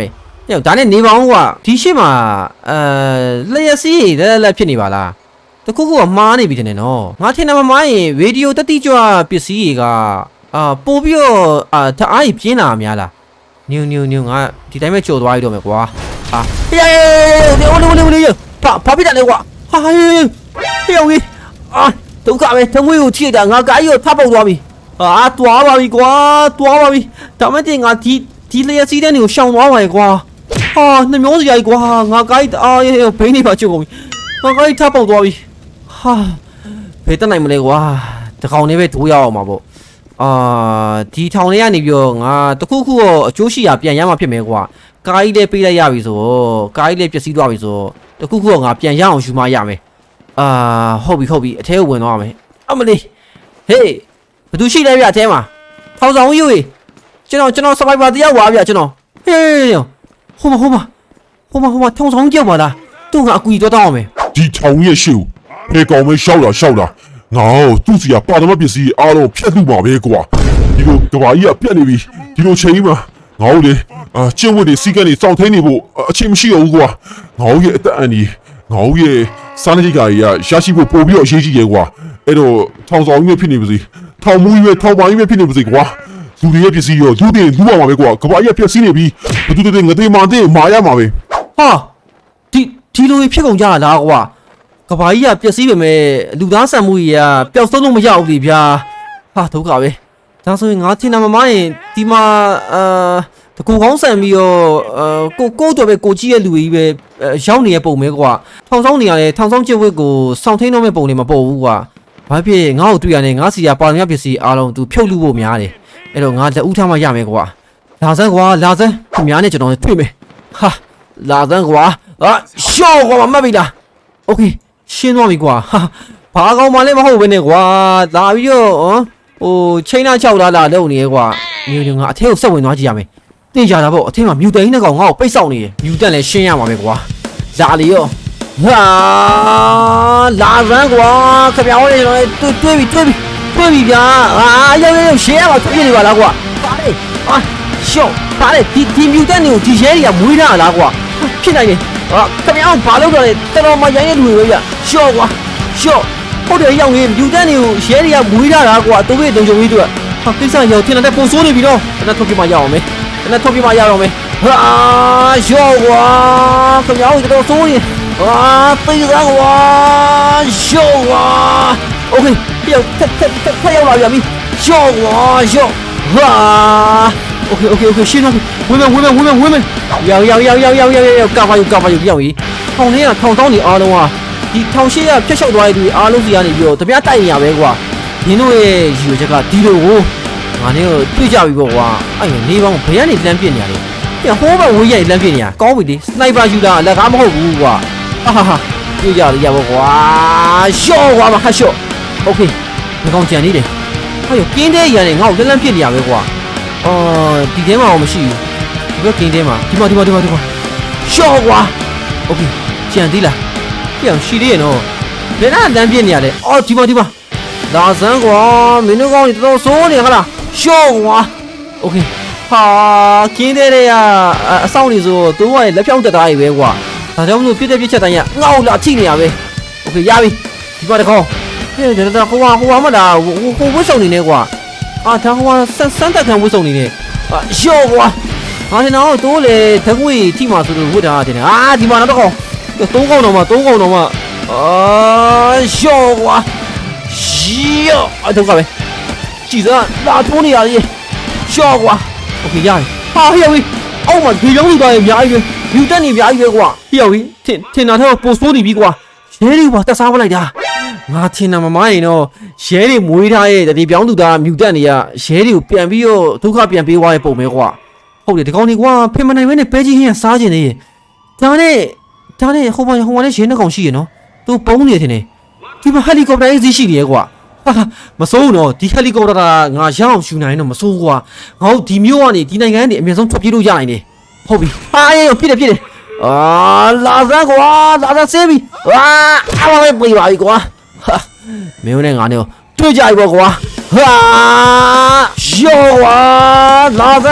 ယောဒါနဲ့နေပါဦးကွာဒီရှင်းမှာအဲလျက်စီးလဲလဲဖြစ်နေပါလားတခုခုကမှားနေပြီတဲ့နော်ငါထင်တယ်မမိုင်းရေရေဒီယိုတတိကြွပစ္စည်းတွေကအာပို့ပြီးတော့အာတအားကြီးပြင်းလာများလားနျူနျူနျူငါဒီတိုင်းပဲကြော်သွားရတော့မယ်ကွာဟာဟေးလေလေလေလေဘာဘာဖြစ်တယ်လဲကွာဟာဟေးဟေးအောင်ကြီးအာဒုက္ခပဲတမွေးကိုထိတာငါကားကြီးကိုထပ်ပုတ်သွားပြီအာတွားပါပြီကွာတွားပါပြီဒါမှတင်ငါဒီဒီလျက်စီးတဲ့နေကိုရှောင်သွားပါရဲ့ကွာဟာနှမျောစရာကြီးကွာငါကားကြီးအားရဲ့ဘိန်းနေပါချုပ်ကုန်ပြီငါကားကြီးထပ်ပုတ်သွားပြီဟာဘယ်တက်နိုင်မလဲကွာတကောင်လေးပဲဒိုးရအောင်ပါပေါ့အာဒီထောင်လေးကနေပြီးတော့ငါတခုခုတော့အကျိုးရှိရပြန်ရမှာဖြစ်မယ်ကွာကားကြီးလေးပေးလိုက်ရပြီဆိုတော့ကားကြီးလေးပျက်စီးသွားပြီဆိုတော့တခုခုတော့ငါပြန်ရအောင်ယူမရမယ်အာဟုတ်ပြီဟုတ်ပြီအထဲကိုဝင်သွားမယ်အမလေးဟေးဘယ်သူရှိလဲဗျအထဲမှာထောင်ဆောင်ယူရေကျွန်တော်ကျွန်တော်စပိုက်ပါတယောက်ပါဗျကျွန်တော်ဟေးဟိုမဟိုမဟိုမဟိုမထောင်ဆောင်ကြောက်ပါလားသူ့ကအကူကြီးတော့တောင်းအောင်မယ်ဒီထောင်ရဲ့ရှေ့ဖေကောင်မဲရှောက်တာရှောက်တာငါ့သူ့စီကပါတော်ပစ္စည်းအားလုံးဖြတ်လူပါပဲကွာဒီလိုကဘာကြီးကပြက်နေပြီဒီလိုချိန်မှာငါ့လေအာကျင့်ဝတ်တွေစီကန်းတွေစောင့်ထိန်နေဖို့အချိန်မရှိတော့ဘူးကွာငါ့ရဲ့အသက်အန္တရာယ်ငါ့ရဲ့စားနေကြကြီးကရရှိဖို့ပို့ပြီးတော့အရေးကြီးရဲ့ကွာအဲ့တော့ထောင်ဆောင်ကြီးပဲဖြစ်နေပါစေထောင်မူကြီးပဲထောင်ပါကြီးပဲဖြစ်နေပါစေကွာသူတွေရဲ့ပစ္စည်းရောသူတွေလူပါမှာပဲကွာကဘာကြီးကပြက်စီးနေပြီဘသူတွေငသိမာတဲ့မာရမှာပဲဟာဒီဒီလိုဖြစ်ကုန်ကြလားကွာကဘာကြီးကပျက်စီးပေမဲ့လူသားဆန်မှုကြီးကပျောက်ဆုံးလို့မရဘူးလေဗျာဟာဒုက္ခပဲဒါဆိုရင်ငါထင်တာမမရင်ဒီမှာအာတကူကောင်းဆန်ပြီးတော့အာကိုကိုတော့ပဲကိုကြီးရဲ့လူကြီးပဲရောက်နေတဲ့ပုံပဲကွာထောင်ဆောင်နေရတဲ့ထောင်ဆောင်ကျစ်ဝက်ကိုစောင့်ထိန်တော့မဲ့ပုံတွေမပေါ်ဘူးကွာဘာဖြစ်ငါ့ကိုတွေ့ရတယ်ငါစီကပါရမပစ္စည်းအားလုံးသူဖြုတ်လူဖို့များတယ်အဲ့တော့ငါလက်ဦးထားမှရမယ်ကွာလာစမ်းကွာလာစမ်းခင်ဗျားနဲ့ကျွန်တော်တွေ့မယ်ဟာလာစမ်းကွာအာရှော့ကွာမမှတ်ပြီလားโอเคရှင်းသွားပြီကွာဟာဘာကောင်မှလည်းမဟုတ်ပဲနဲ့ကွာလာပြီးတော့ဟိုချိန်နာချောက်လာလာလုံနေရဲကွာမျိုးမျိုးငါအထဲကိုဆက်ဝင်သွားကြည့်ရမယ်တင်ကြတာပေါ့အထဲမှာမြူတန်ကြီးနဲ့ကောင်ငါ့ကိုပိတ်ဆောက်နေတယ်မြူတန်လည်းရှင်းရမှာပဲကွာလာလေရောဟာလာစမ်းကွာခင်ဗျားတို့တွေ့တွေ့ပြီတွေ့ပြီတွေ့ပြီဗျာအာရောက်ရောက်ရှင်းရမှာတွေ့နေပါလားကွာပါလေအာရှော့ပါလေဒီဒီမြူတန်တွေကိုဒီရဲတွေကမွေးထားလားကွာဖြစ်နိုင်တယ်啊，怎么样？爬楼上来，等到嘛人也路回呀，小瓜，小，好点养人，有点牛，现在也没啥啦，瓜，都会等就会多。啊，对上要听到在播说的比咯，那头皮嘛要没？那头皮嘛要没？啊，小瓜，怎么样？这个说的，啊，对上瓜，小瓜 ，OK， 要太太太太要老远米，小瓜小，啊。OK OK OK ရှင်းတော့ဝင်မယ်ဝင်မယ်ဝင်မယ်ဝင်မယ်ရောက်ရောက်ရောက်ရောက်ရောက်ရောက်ကပါယူကပါယူရောက်ပြီထောင်ထဲကထောင်တောင်းနေအားလုံးဟာဒီထောင်ရှိရဖြတ်လျှောက်သွားတဲ့သူအားလုံးစီကနေပြီးတော့တပြားတိုက်နေရပဲကွာရင်းတို့ရဲ့ရည်ရွယ်ချက်ကဒီလိုကိုငါနဲ့တွေ့ကြပြီပေါ့ကွာအဲ့နေပေါင်းဘယ်ကနေလမ်းပြစ်နေရလဲပြန်ဟိုးဘဝေးရိုက်လမ်းပြစ်နေရကောင်းပြီလေစနိုက်ပါယူတာလက်ကားမဟုတ်ဘူးကွာဟာဟာဟာတွေ့ကြရရပေါ့ကွာရှော့ကွာမဟာရှော့ OK ဒီကောင်ကြံနေတယ်ဟာရောပြင်းတဲ့ရန်နဲ့ငါ့ကိုလမ်းလမ်းပြစ်နေရပဲကွာအော်ဒီထဲမှာမရှိဘူးဒီဘက်ကင်းထဲမှာဒီမှာဒီမှာဒီမှာဒီမှာရှော့ကွာโอเคကြံသေးလားပြန်ရှိသေးရဲ့နော်ဘယ်နဲ့လမ်းပြနေရလဲအော်ဒီမှာဒီမှာလာစမ်းကွာမင်းတို့ကောင်းတော်တော်စိုးနေခလားရှော့ကွာโอเคဟာကင်းတဲ့တွေကအဆောင်နေဆိုသူကလက်ဖြောင်းတက်တာကြီးပဲကွာဒါကြောင့်မလို့ပြစ်တဲ့ပြစ်ချက်တိုင်းကငေါ့လာထိနေရပဲโอเคရပြီဒီမှာတကောဟဲ့ဒါဟိုဟာဟိုဟာမလားဟိုဟိုဝတ်ဆောင်နေနေကွာ啊，他话三三代看不送你呢，啊，笑话，啊，然后多嘞，他会起码是会的啊，天啊，起码那都好，都好了嘛，都好了嘛，啊，笑话，笑，啊，都干没？记者拉多你啊，笑话 ，OK 呀，啊，有位，哦嘛，佢养你个咩嘢？要得你咩嘢啩？有位，天天那他播说你比啩，谁你话得啥不来的？ငါထင်တာမမရင်တော့ရဲတွေမွေးထားရဲ့ဒီပြောင်းသူသားမြူတက်နေရရဲတွေကိုပြန်ပြီးတော့ဒုက္ခပြန်ပေးသွားရဲ့ပုံပဲကွာဟုတ်တယ်ဒီကောင်ကြီးကွာဖင်မနိုင်မဲနဲ့ပဲကြီးဟင်းစားကျင်နေရဲ့ဒါနဲ့ဒါနဲ့ဟိုမှာဟိုမှာလည်းရဲနှစ်ကောင်ရှိရနော်သူပုံနေတယ်ထင်တယ်ဒီမှာဟယ်လီကော်ပတာကြီးရှိနေရဲ့ကွာဟာမစိုးတော့ဒီဟယ်လီကော်ပတာငါရအောင်ရှူနိုင်တော့မစိုးကွာငါတို့ဒီမျိုးကနေဒီနိုင်ငံကနေအမြဲဆုံးထွက်ပြေးလို့ရနိုင်တယ်ဟုတ်ပြီဟာအေးဖြစ်တယ်ဖြစ်တယ်အာလာစမ်းကွာလာစမ်းဆေးပြီအာအမေပြေးပါပြီကွာဟာမင်းနဲ့ငါနဲ့တွေ့ကြပြီပေါ့ကွာဟာယောကွာလာစမ်း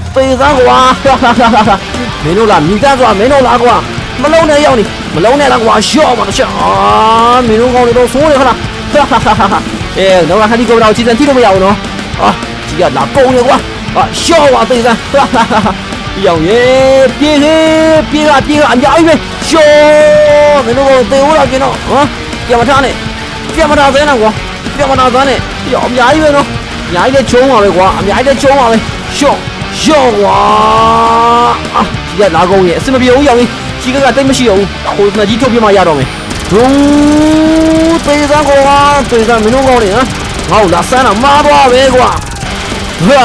သေစမ်းကွာမင်းတို့လားမိသားဆိုတာမင်းတို့လားကွာမလုံးနဲ့ရောက်နေမလုံးနဲ့လားကွာရှော့ပါတော့ရှော့အာမင်းတို့ကောင်းနေတော့ဆိုးနေခလားအဲတော့ဟာဒီကောတော့ချီစံကြည့်လို့မရဘူးနော်အာကြီးကလာကုန်နေကွာအာရှော့ပါသေစမ်းရောက်ရေပြေးလေပြေးကပြေးကအများကြီးပဲရှော့မင်းတို့ကသေဦးတော့ကျင်တော့ဟမ်ကြမထားနဲ့ကြမထားသေးနဲ့ကွာကြမထားသားနဲ့ရောက်အများကြီးပဲနော်အများကြီးလည်းချုံးပါပဲကွာအများကြီးလည်းချုံးပါပဲရှော့ရှော့ကွာအာကြီးကလာကုန်ရေအစမပြေဘူးရောက်ရင်ကြီးကကတိတ်မရှိတော့ဘူးဟိုမကြီးထုတ်ပြမှရတော့မယ်ဒူးသေစမ်းကွာသေစမ်းမင်းတို့ကောင်းနေဟမ်ငါ့ကိုလာဆန်းတော့မားသွားပဲကွာဟာ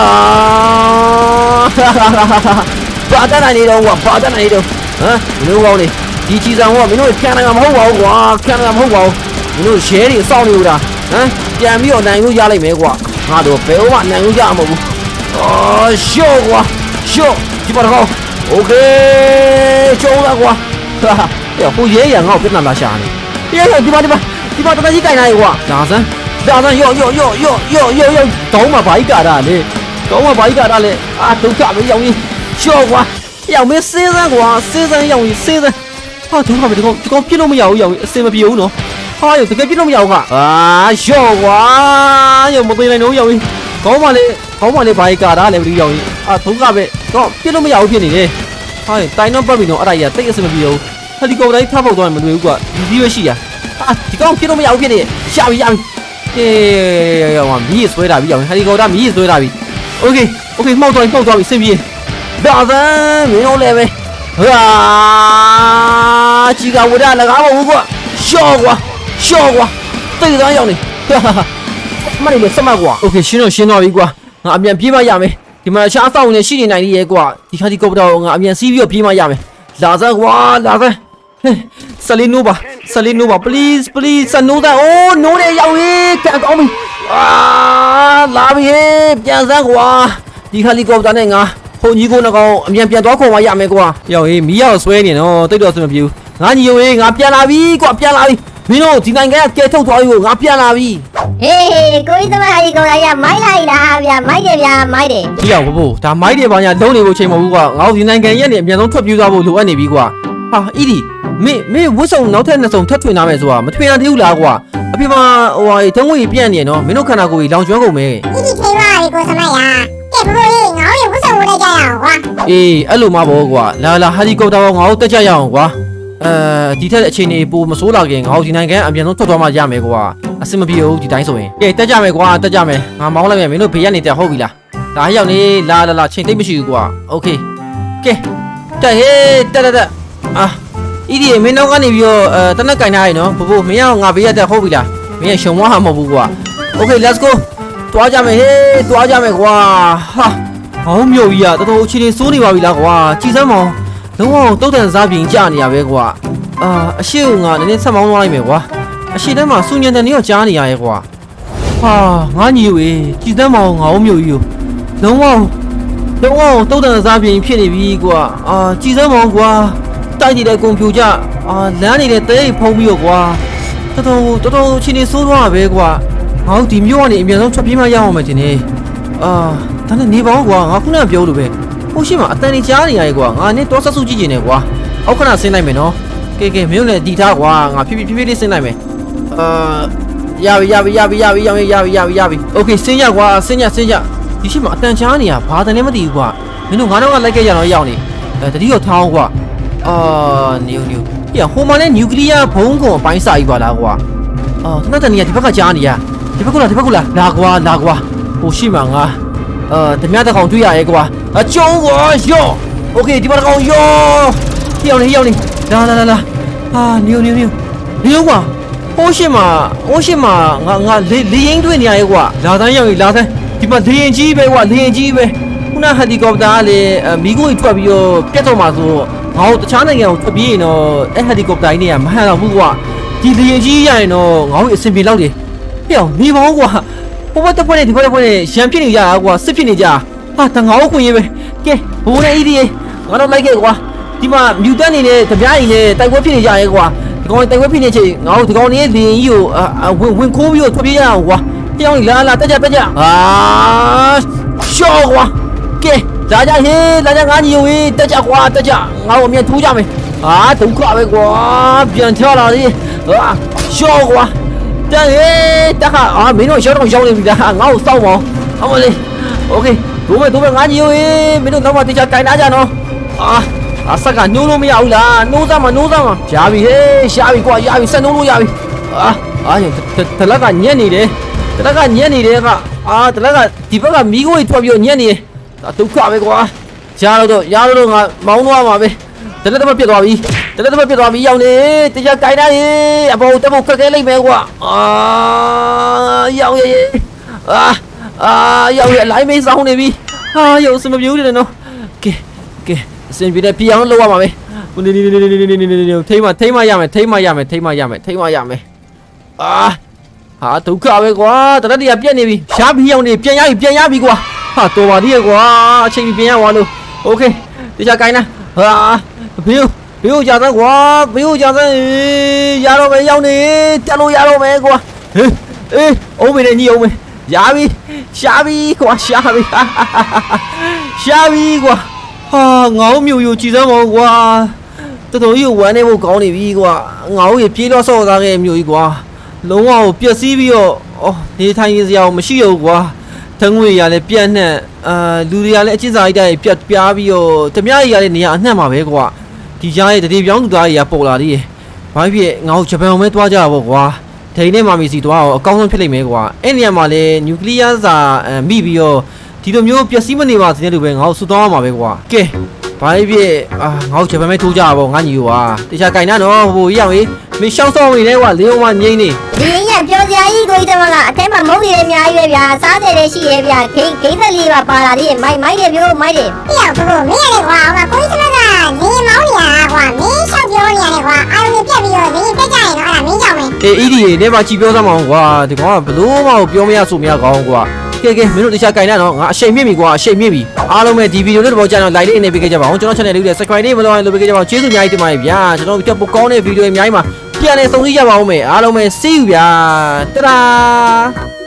ဘာတန်းနေတော့ကွာဘာတန်းနေတော့ဟမ်မင်းတို့ကောင်းနေဒီချီဆောင်ကမင်းတို့ခံနိုင်မှာမဟုတ်ပါဘူးကွာခံနိုင်မှာမဟုတ်ပါဘူးမင်းတို့ရဲတွေစောင့်နေလို့လားဟမ်ပြန်ပြီးတော့နိုင်လို့ရလိုက်မယ်ကွာငါတို့ဘယ်တော့မှနိုင်လို့ရမှာမဟုတ်ဘူးအော်ရှော့ကွာရှော့ဒီပါတော့โอเคကျုံးလာကွာဟာဟိုရဲရငါ့ကိုပြဿနာလာရှာနေရဲရဒီပါဒီပါဒီပါတတကြီးကြိုင်လာရေကွာလာစမ်းလာစမ်းယော့ယော့ယော့ယော့ယော့ယော့ယော့တောင်းမှာဘာကြီးကာတာလေတောင်းမှာဘာကြီးကာတာလေအာဒုက္ခပဲရောက်ရင်ရှော့ကွာရောက်မင်းစေးစမ်းကွာစေးစမ်းရောက်ရင်စေးစမ်းဟာဒုက္ခပဲဒီကောင်ဒီကောင်ပြစ်လို့မရဘူးရောက်ရင်အစင်မပြေဘူးနော်ဟာရတကယ်ပြစ်လို့မရဘူးကအာရှော့ကွာရမသိနိုင်တော့ရောက်ရင်ကောင်းပါလေကောင်းပါလေဘာကြီးကာတာလဲဘယ်လိုရောက်ရင်အာဒုက္ခပဲတော့ပြစ်လို့မရဘူးဖြစ်နေတယ်ဟာတိုင်တော့ပတ်ပြီတော့အဲ့ဒါကြီးတိတ်အစမပြေဘူးဟယ်လီကော်ပတာကြီးထပ်ပေါက်သွားရင်မလွယ်ဘူးကွာဒီကြီးပဲရှိရအာဒီကောင်ပြစ်လို့မရဘူးဖြစ်နေရပြီရပြီအေးရောမီးဆွဲတာပြီရောက်ဟယ်လီကော်ပတာမီးဆွဲတာပြီโอเคโอเคမှောက်သွားပြီမှောက်သွားပြီစင်ပြေဒါသမ်းမင်းတို့လည်းပဲဟာကြီးကဝဒလကားမဟုတ်ကွာရှော့ကွာရှော့ကွာတိတ်သားရောက်နေမနေလို့စမကွာโอเคရှင်းတော့ရှင်းတော့ပြီကွာငါအမြန်ပြေးမရမယ်ဒီမှာရှားဆောင်နေရှိနေနိုင်သေးရဲ့ကွာဒီခါဒီကော်ပတာငါအမြန်စီးပြီးတော့ပြေးမရမယ်လာစမ်းကွာလာစမ်းဆလီနိုပါဆလီနိုပါ please please ဆနိုးသားအိုးနိုးနေရောက်ရေးကန်ကောင်းပြီအာလာပြီပြန်စမ်းကွာဒီခါဒီကော်ပတာနဲ့ငါဟိုညီကိုနှကောင်အမြန်ပြန်သွားခေါ်မရမယ်ကွာရောက်ရေးမီးရောက်ဆွဲနေနော်တိတ်တော့စမပြေဘူးငါညီကိုရေးငါပြန်လာပြီကွာပြန်လာပြီမင်းတို့ဒီနိုင်ငံကကဲထုတ်သွားပြီကိုငါပြန်လာပြီဟေးကိုကြီးသမဟာဒီကောင်ရမိုက်လိုက်လားဗျာမိုက်တယ်ဗျာမိုက်တယ်ဒီရောက်ဖို့ဒါမိုက်တယ်ဘာညာလုံးနေဖို့ချိန်မဟုတ်ဘူးကွာငါတို့ဒီနိုင်ငံရဲ့နေအမြန်ဆုံးထွက်ပြေးသွားဖို့လိုအပ်နေပြီကွာဟာအီဒီမင်းမင်းဝတ်စုံနောက်ထပ်နှစ်စုံထပ်ထွင်ထားမယ်ဆိုတာမထွင်ရသေးဘူးလားကွာအဖေမဟိုဟာတန်းငွေပြန့်နေနော်မင်းတို့ခန္ဓာကိုယ်ကြီးလောင်ကျွမ်းကုန်မယ်ဒီဒီထိပါပြီကိုစမရကဲဘလို့ငါ့ရဲ့ဝတ်စုံဝတ်လိုက်ကြရအောင်ကွာအေးအဲ့လိုမှပေါ့ကွာလာလာဟယ်လီကော်ပတာငါတို့တက်ကြရအောင်ကွာအဲဒီထက်အခြေအနေပိုမစိုးလာခင်ငါတို့ဒီနိုင်ငံအမြန်ဆုံးထွက်သွားမှရမယ်ကွာအဆင်မပြေဘူးဒီတိုင်းဆိုရင်ကဲတက်ကြမယ်ကွာတက်ကြမယ်ငါမောင်းလိုက်မယ်မင်းတို့ဘေးကနေတက်ဟုတ်ပြီလားဒါရောက်နေလာလာလာချိန်သိမ့်မရှိဘူးကွာโอเคကဲတက်ဟေးတက်တက်တက်အာဤဒီမင်းတို့ကနေပြီးတော့အဲတနက်ကင်ထားရနော်ဘဘမင်းကငါဘေးရတက်ဟုတ်ပြီလားမင်းရှုံသွားမှာမဟုတ်ဘူးကွာโอเค let's go တွားကြမယ်ဟေးတွားကြမယ်ကွာဟာဟောမြို့ကြီးကတော်တော်အခြေအနေစိုးနေပါပြီလားကွာကြည်စမ်းမောင်လုံးဝတုတ်တန်စားပြင်ကြနေရပဲကွာအာအရှိကငါနည်းနည်းဆက်မောင်းသွားလိုက်မယ်ကွာအရှိတန်းမှာစူညံတန်တွေတော့ကြားနေရရဲ့ကွာဟာငါညီဝေကြည်စမ်းမောင်ငါ့မြို့ကြီးကိုလုံးဝလုံးဝတုတ်တန်စားပြင်ဖြစ်နေပြီကွာအာကြည်စမ်းမောင်ကွာတိုက်နေတဲ့ကွန်ပျူတာအာလမ်းနေတဲ့တဲဖုံးပြီးတော့ကွာတော်တော်တော်တော်ချင်းနေစိုးသွားပဲကွာငါတို့ဒီမြို့ကနေအမြန်ဆုံးထွက်ပြေးမှရအောင်မယ်တင်နေအာဒါနဲ့နေပါဦးကွာငါခုနကပြောလို့ပဲဟိုရှိမှာအတန်ကြီးကြားနေရရဲ့ကွာငါနဲ့တော့ဆက်စုကြည့်နေတယ်ကွာအောက်ခဏဆင်းလိုက်မယ်နော်ကဲကဲမင်းလည်းဒီသားကွာငါဖြည်းဖြည်းဖြည်းဖြည်းလေးဆင်းလိုက်မယ်အာရပြီရပြီရပြီရပြီရပြီရပြီရပြီရပြီโอเคဆင်းရကွာဆင်းရဆင်းရဒီရှိမှာအတန်ကြားနေရဘာတန်လည်းမသိဘူးကွာမင်းတို့ငါတော့ကလိုက်ခဲ့ရတော့ရောက်နေအဲတတိယထောင်းကွာအာနေနေဟိုမှာလည်းနျူကလ িয়ার ဘုံကုံအပိုင်းစာကြီးပါလားကွာအာခဏတန်နေရဒီဘက်ကကြားနေရဒီဘက်ကလားဒီဘက်ကလားလာကွာလာကွာဟိုရှိမှာငါအာတမရတဲ့ကောင်တွေ့ရရဲ့ကွာအကျုံးကွာယောโอเคဒီဘက်ကောင်ယောဟိအောင်နေဟိအောင်နေလာလာလာလာအာနေနေနေနေကွာဟိုရှိမှာဟိုရှိမှာငါငါလေလေရင်တွေ့နေရရဲ့ကွာလာတန်းရောက်ပြီလာတန်းဒီမှာလေရင်ကြီးပဲကွာလေရင်ကြီးပဲခုနဟယ်လီကော်ပတာကလေမီးကိုကြီးထွက်ပြီးတော့ပြတ်တော့မှာဆိုငါတို့တခြားနိုင်ငံကိုထွက်ပြေးရင်တော့အဲ့ဟယ်လီကော်ပတာကြီးနေရမဟန်တော့ဘူးကွာဒီလေရင်ကြီးရရင်တော့ငါတို့အဆင်ပြေလောက်တယ်ဟိအောင်နေပါဦးကွာဟိုဘက်တစ်ဖွဲ့နဲ့ဒီဘက်တစ်ဖွဲ့နဲ့ရံဖြစ်နေကြတာကွာစစ်ဖြစ်နေကြဟာတငါ့ကိုခွင့်ရေးပဲကဲဘိုးနဲ့အီဒီငါတို့လိုက်ခဲ့ကွာဒီမှာမြူတန်နေနဲ့တပြားကြီးနဲ့တိုက်ပွဲဖြစ်နေကြရဲကွာဒီကောင်တိုက်ပွဲဖြစ်နေချိန်ငါတို့ဒီကောင်နေလင်းကြီးကိုဝင်ဝင်ခိုးပြီးတော့ထွက်ပြေးရအောင်ကွာတယောက်လာလာတက်ကြတက်ကြအာရှော့ကွာကဲလာကြဟေးလာကြငါညီယိုဟေးတက်ကြကွာတက်ကြငါ့ကိုအမြင်ထိုးကြမယ်ဟာဒုက္ခပဲကွာပြန်ချလာလေဟာရှော့ကွာတန်ဟေးတက်ခါအာမင်းတို့ရှော့တော့ရောက်နေပြီလားငါ့ကိုစောက်ပါအောင်မလေးโอเคဒိုးမယ်ဒိုးမယ်ငါညီယိုဟေးမင်းတို့တော့မှတေချာကင်နာကြနော်အာအဆက်ကနှိုးလို့မရဘူးလားနှိုးစမ်းမနှိုးစမ်းမရပြီဟေးရှားပြီကွာရပြီဆက်နှိုးလို့ရပြီအာအာတလက်ကညက်နေတယ်တလက်ကညက်နေတယ်ကအာတလက်ကဒီဘက်ကမီးကိုထွက်ပြီးညက်နေတယ်ဒုက္ခပဲကွာရှားတော့ရတော့ငါမောင်းသွားမှာပဲတလက်တမပြတ်သွားပြီတလက်တမပြတ်သွားပြီရောက်နေတကြကြိုင်တာရေအပေါ်တပုတ်ခက်ခဲလိုက်မယ်ကွာအာရောက်ရေအာအာရောက်ရလိုက်မေးဆောင်နေပြီဟာရောက်စမပြူးတယ်နော်ကဲကဲအစင်ပြတဲ့ပြအောင်လောက်ရမှာပဲနေနေနေနေနေနေနေနေထိမထိမရမယ်ထိမရမယ်ထိမရမယ်ထိမရမယ်အာဟာဒုက္ခပဲကွာတလက်တရပြက်နေပြီရှားပြီးရောက်နေပြန်ရပြီပြန်ရပြီကွာဟာတော်ပါသေးရဲ့ကွာအချိန်ပြန်ရသွားလို့โอเคတကြကြိုင်တာဟာဘေးဘေးကိုကြာစမ်းကွာဘေးကိုကြာစမ်းရတော့မယ်ရောက်နေတက်လို့ရတော့မယ်ကွာဟေးအေးအုံးမေနဲ့ညီအုံးမေရပြီရှားပြီကွာရှားပြီရှားပြီကွာဟာငေါ့မြူယူကြည်စမ်းပါကွာတော်တော်ကြီးဝမ်းနေဖို့ကောင်းနေပြီကွာငေါ့ကြီးပြေးတော့ဆော့သားခဲ့မြို့ကြီးကွာလုံးဝကိုပျက်စီးပြီးတော့အော်နေထိုင်ရစရာမရှိတော့ကွာတငွေရလည်းပြတ်နှံ့အာလူတွေကလည်းအချစ်စာရိတ်တွေပြတ်ပြားပြီးတော့တမရကြီးကလည်းနေရအနှံ့မှာပဲကွာဒီကြားရဲ့တတိပြောင်းသူသားတွေကပေါ်လာသေးတယ်ဘာဖြစ်ငါ့ကိုဂျပန်အောင်ပဲတွားကြတာပေါ့ကွာဒိန်နဲ့မာမီစီတွားတော့အကောင်းဆုံးဖြစ်လိမ့်မယ်ကွာအဲ့နေရာမှာလည်းနျူကလ িয়ার စာမိပြီးတော့ဒီလိုမျိုးပျက်စီးမနေပါစေနဲ့လို့ပဲငါ့ကိုဆူတောင်းရမှာပဲကွာကဲဘာဖြစ်အာငါ့ကိုဂျပန်ပဲထိုးကြတာပေါ့ငါညီကွာတခြားကင်နာနော်ဟိုကြီးရောက်ရေးမင်းရှောင်းဆောင်းဝင်နေကွာလေးအောင်မငိမ့်နေဒီရင်းပြောစရာကြီးကိုကြီးတမကအထဲမှာမုန်းနေတယ်အများကြီးပဲဗျာစားတယ်လည်းရှိရဲ့ဗျာဂိမ်းဂိမ်းသက်လေးပါပါလာသေးတယ်မိုက်မိုက်တယ်ပြောမိုက်တယ်ပြရဘူးမင်းရတယ်ကွာဟိုကကိုကြီးတမကနေမောင်းနေရကွာမင်းရှောက်ပြောနေရတယ်ကွာအာရုံပြက်ပြီးတော့နေပြက်ကြရင်တော့အဲ့ဒါမင်းကြောင့်ပဲအေးအီဒီနေပါကြည့်ပြောစမ်းမအောင်ကွာဒီကောင်ကဘလို့မှပြောမရဆိုမရကောင်းကွာကဲကဲမင်းတို့တခြားကင်တာနော်ငါအရှိန်မြင့်ပြီကွာအရှိန်မြင့်ပြီအားလုံးပဲဒီဗီဒီယိုလေးတော့ကြာတော့ like လေးအနေပေးခဲ့ကြပါအောင်ကျွန်တော် channel လေးကို subscribe လေးမလုပ်ရင်လုပ်ပေးခဲ့ကြပါအောင်ကျေးဇူးအများကြီးတင်ပါတယ်ဗျာကျွန်တော်တို့ပိုကောင်းတဲ့ဗီဒီယိုတွေအများကြီးမှာပြန်လည်ဆုံစည်းကြပါဦးမယ်အားလုံးပဲ see you ဗျာတဒါ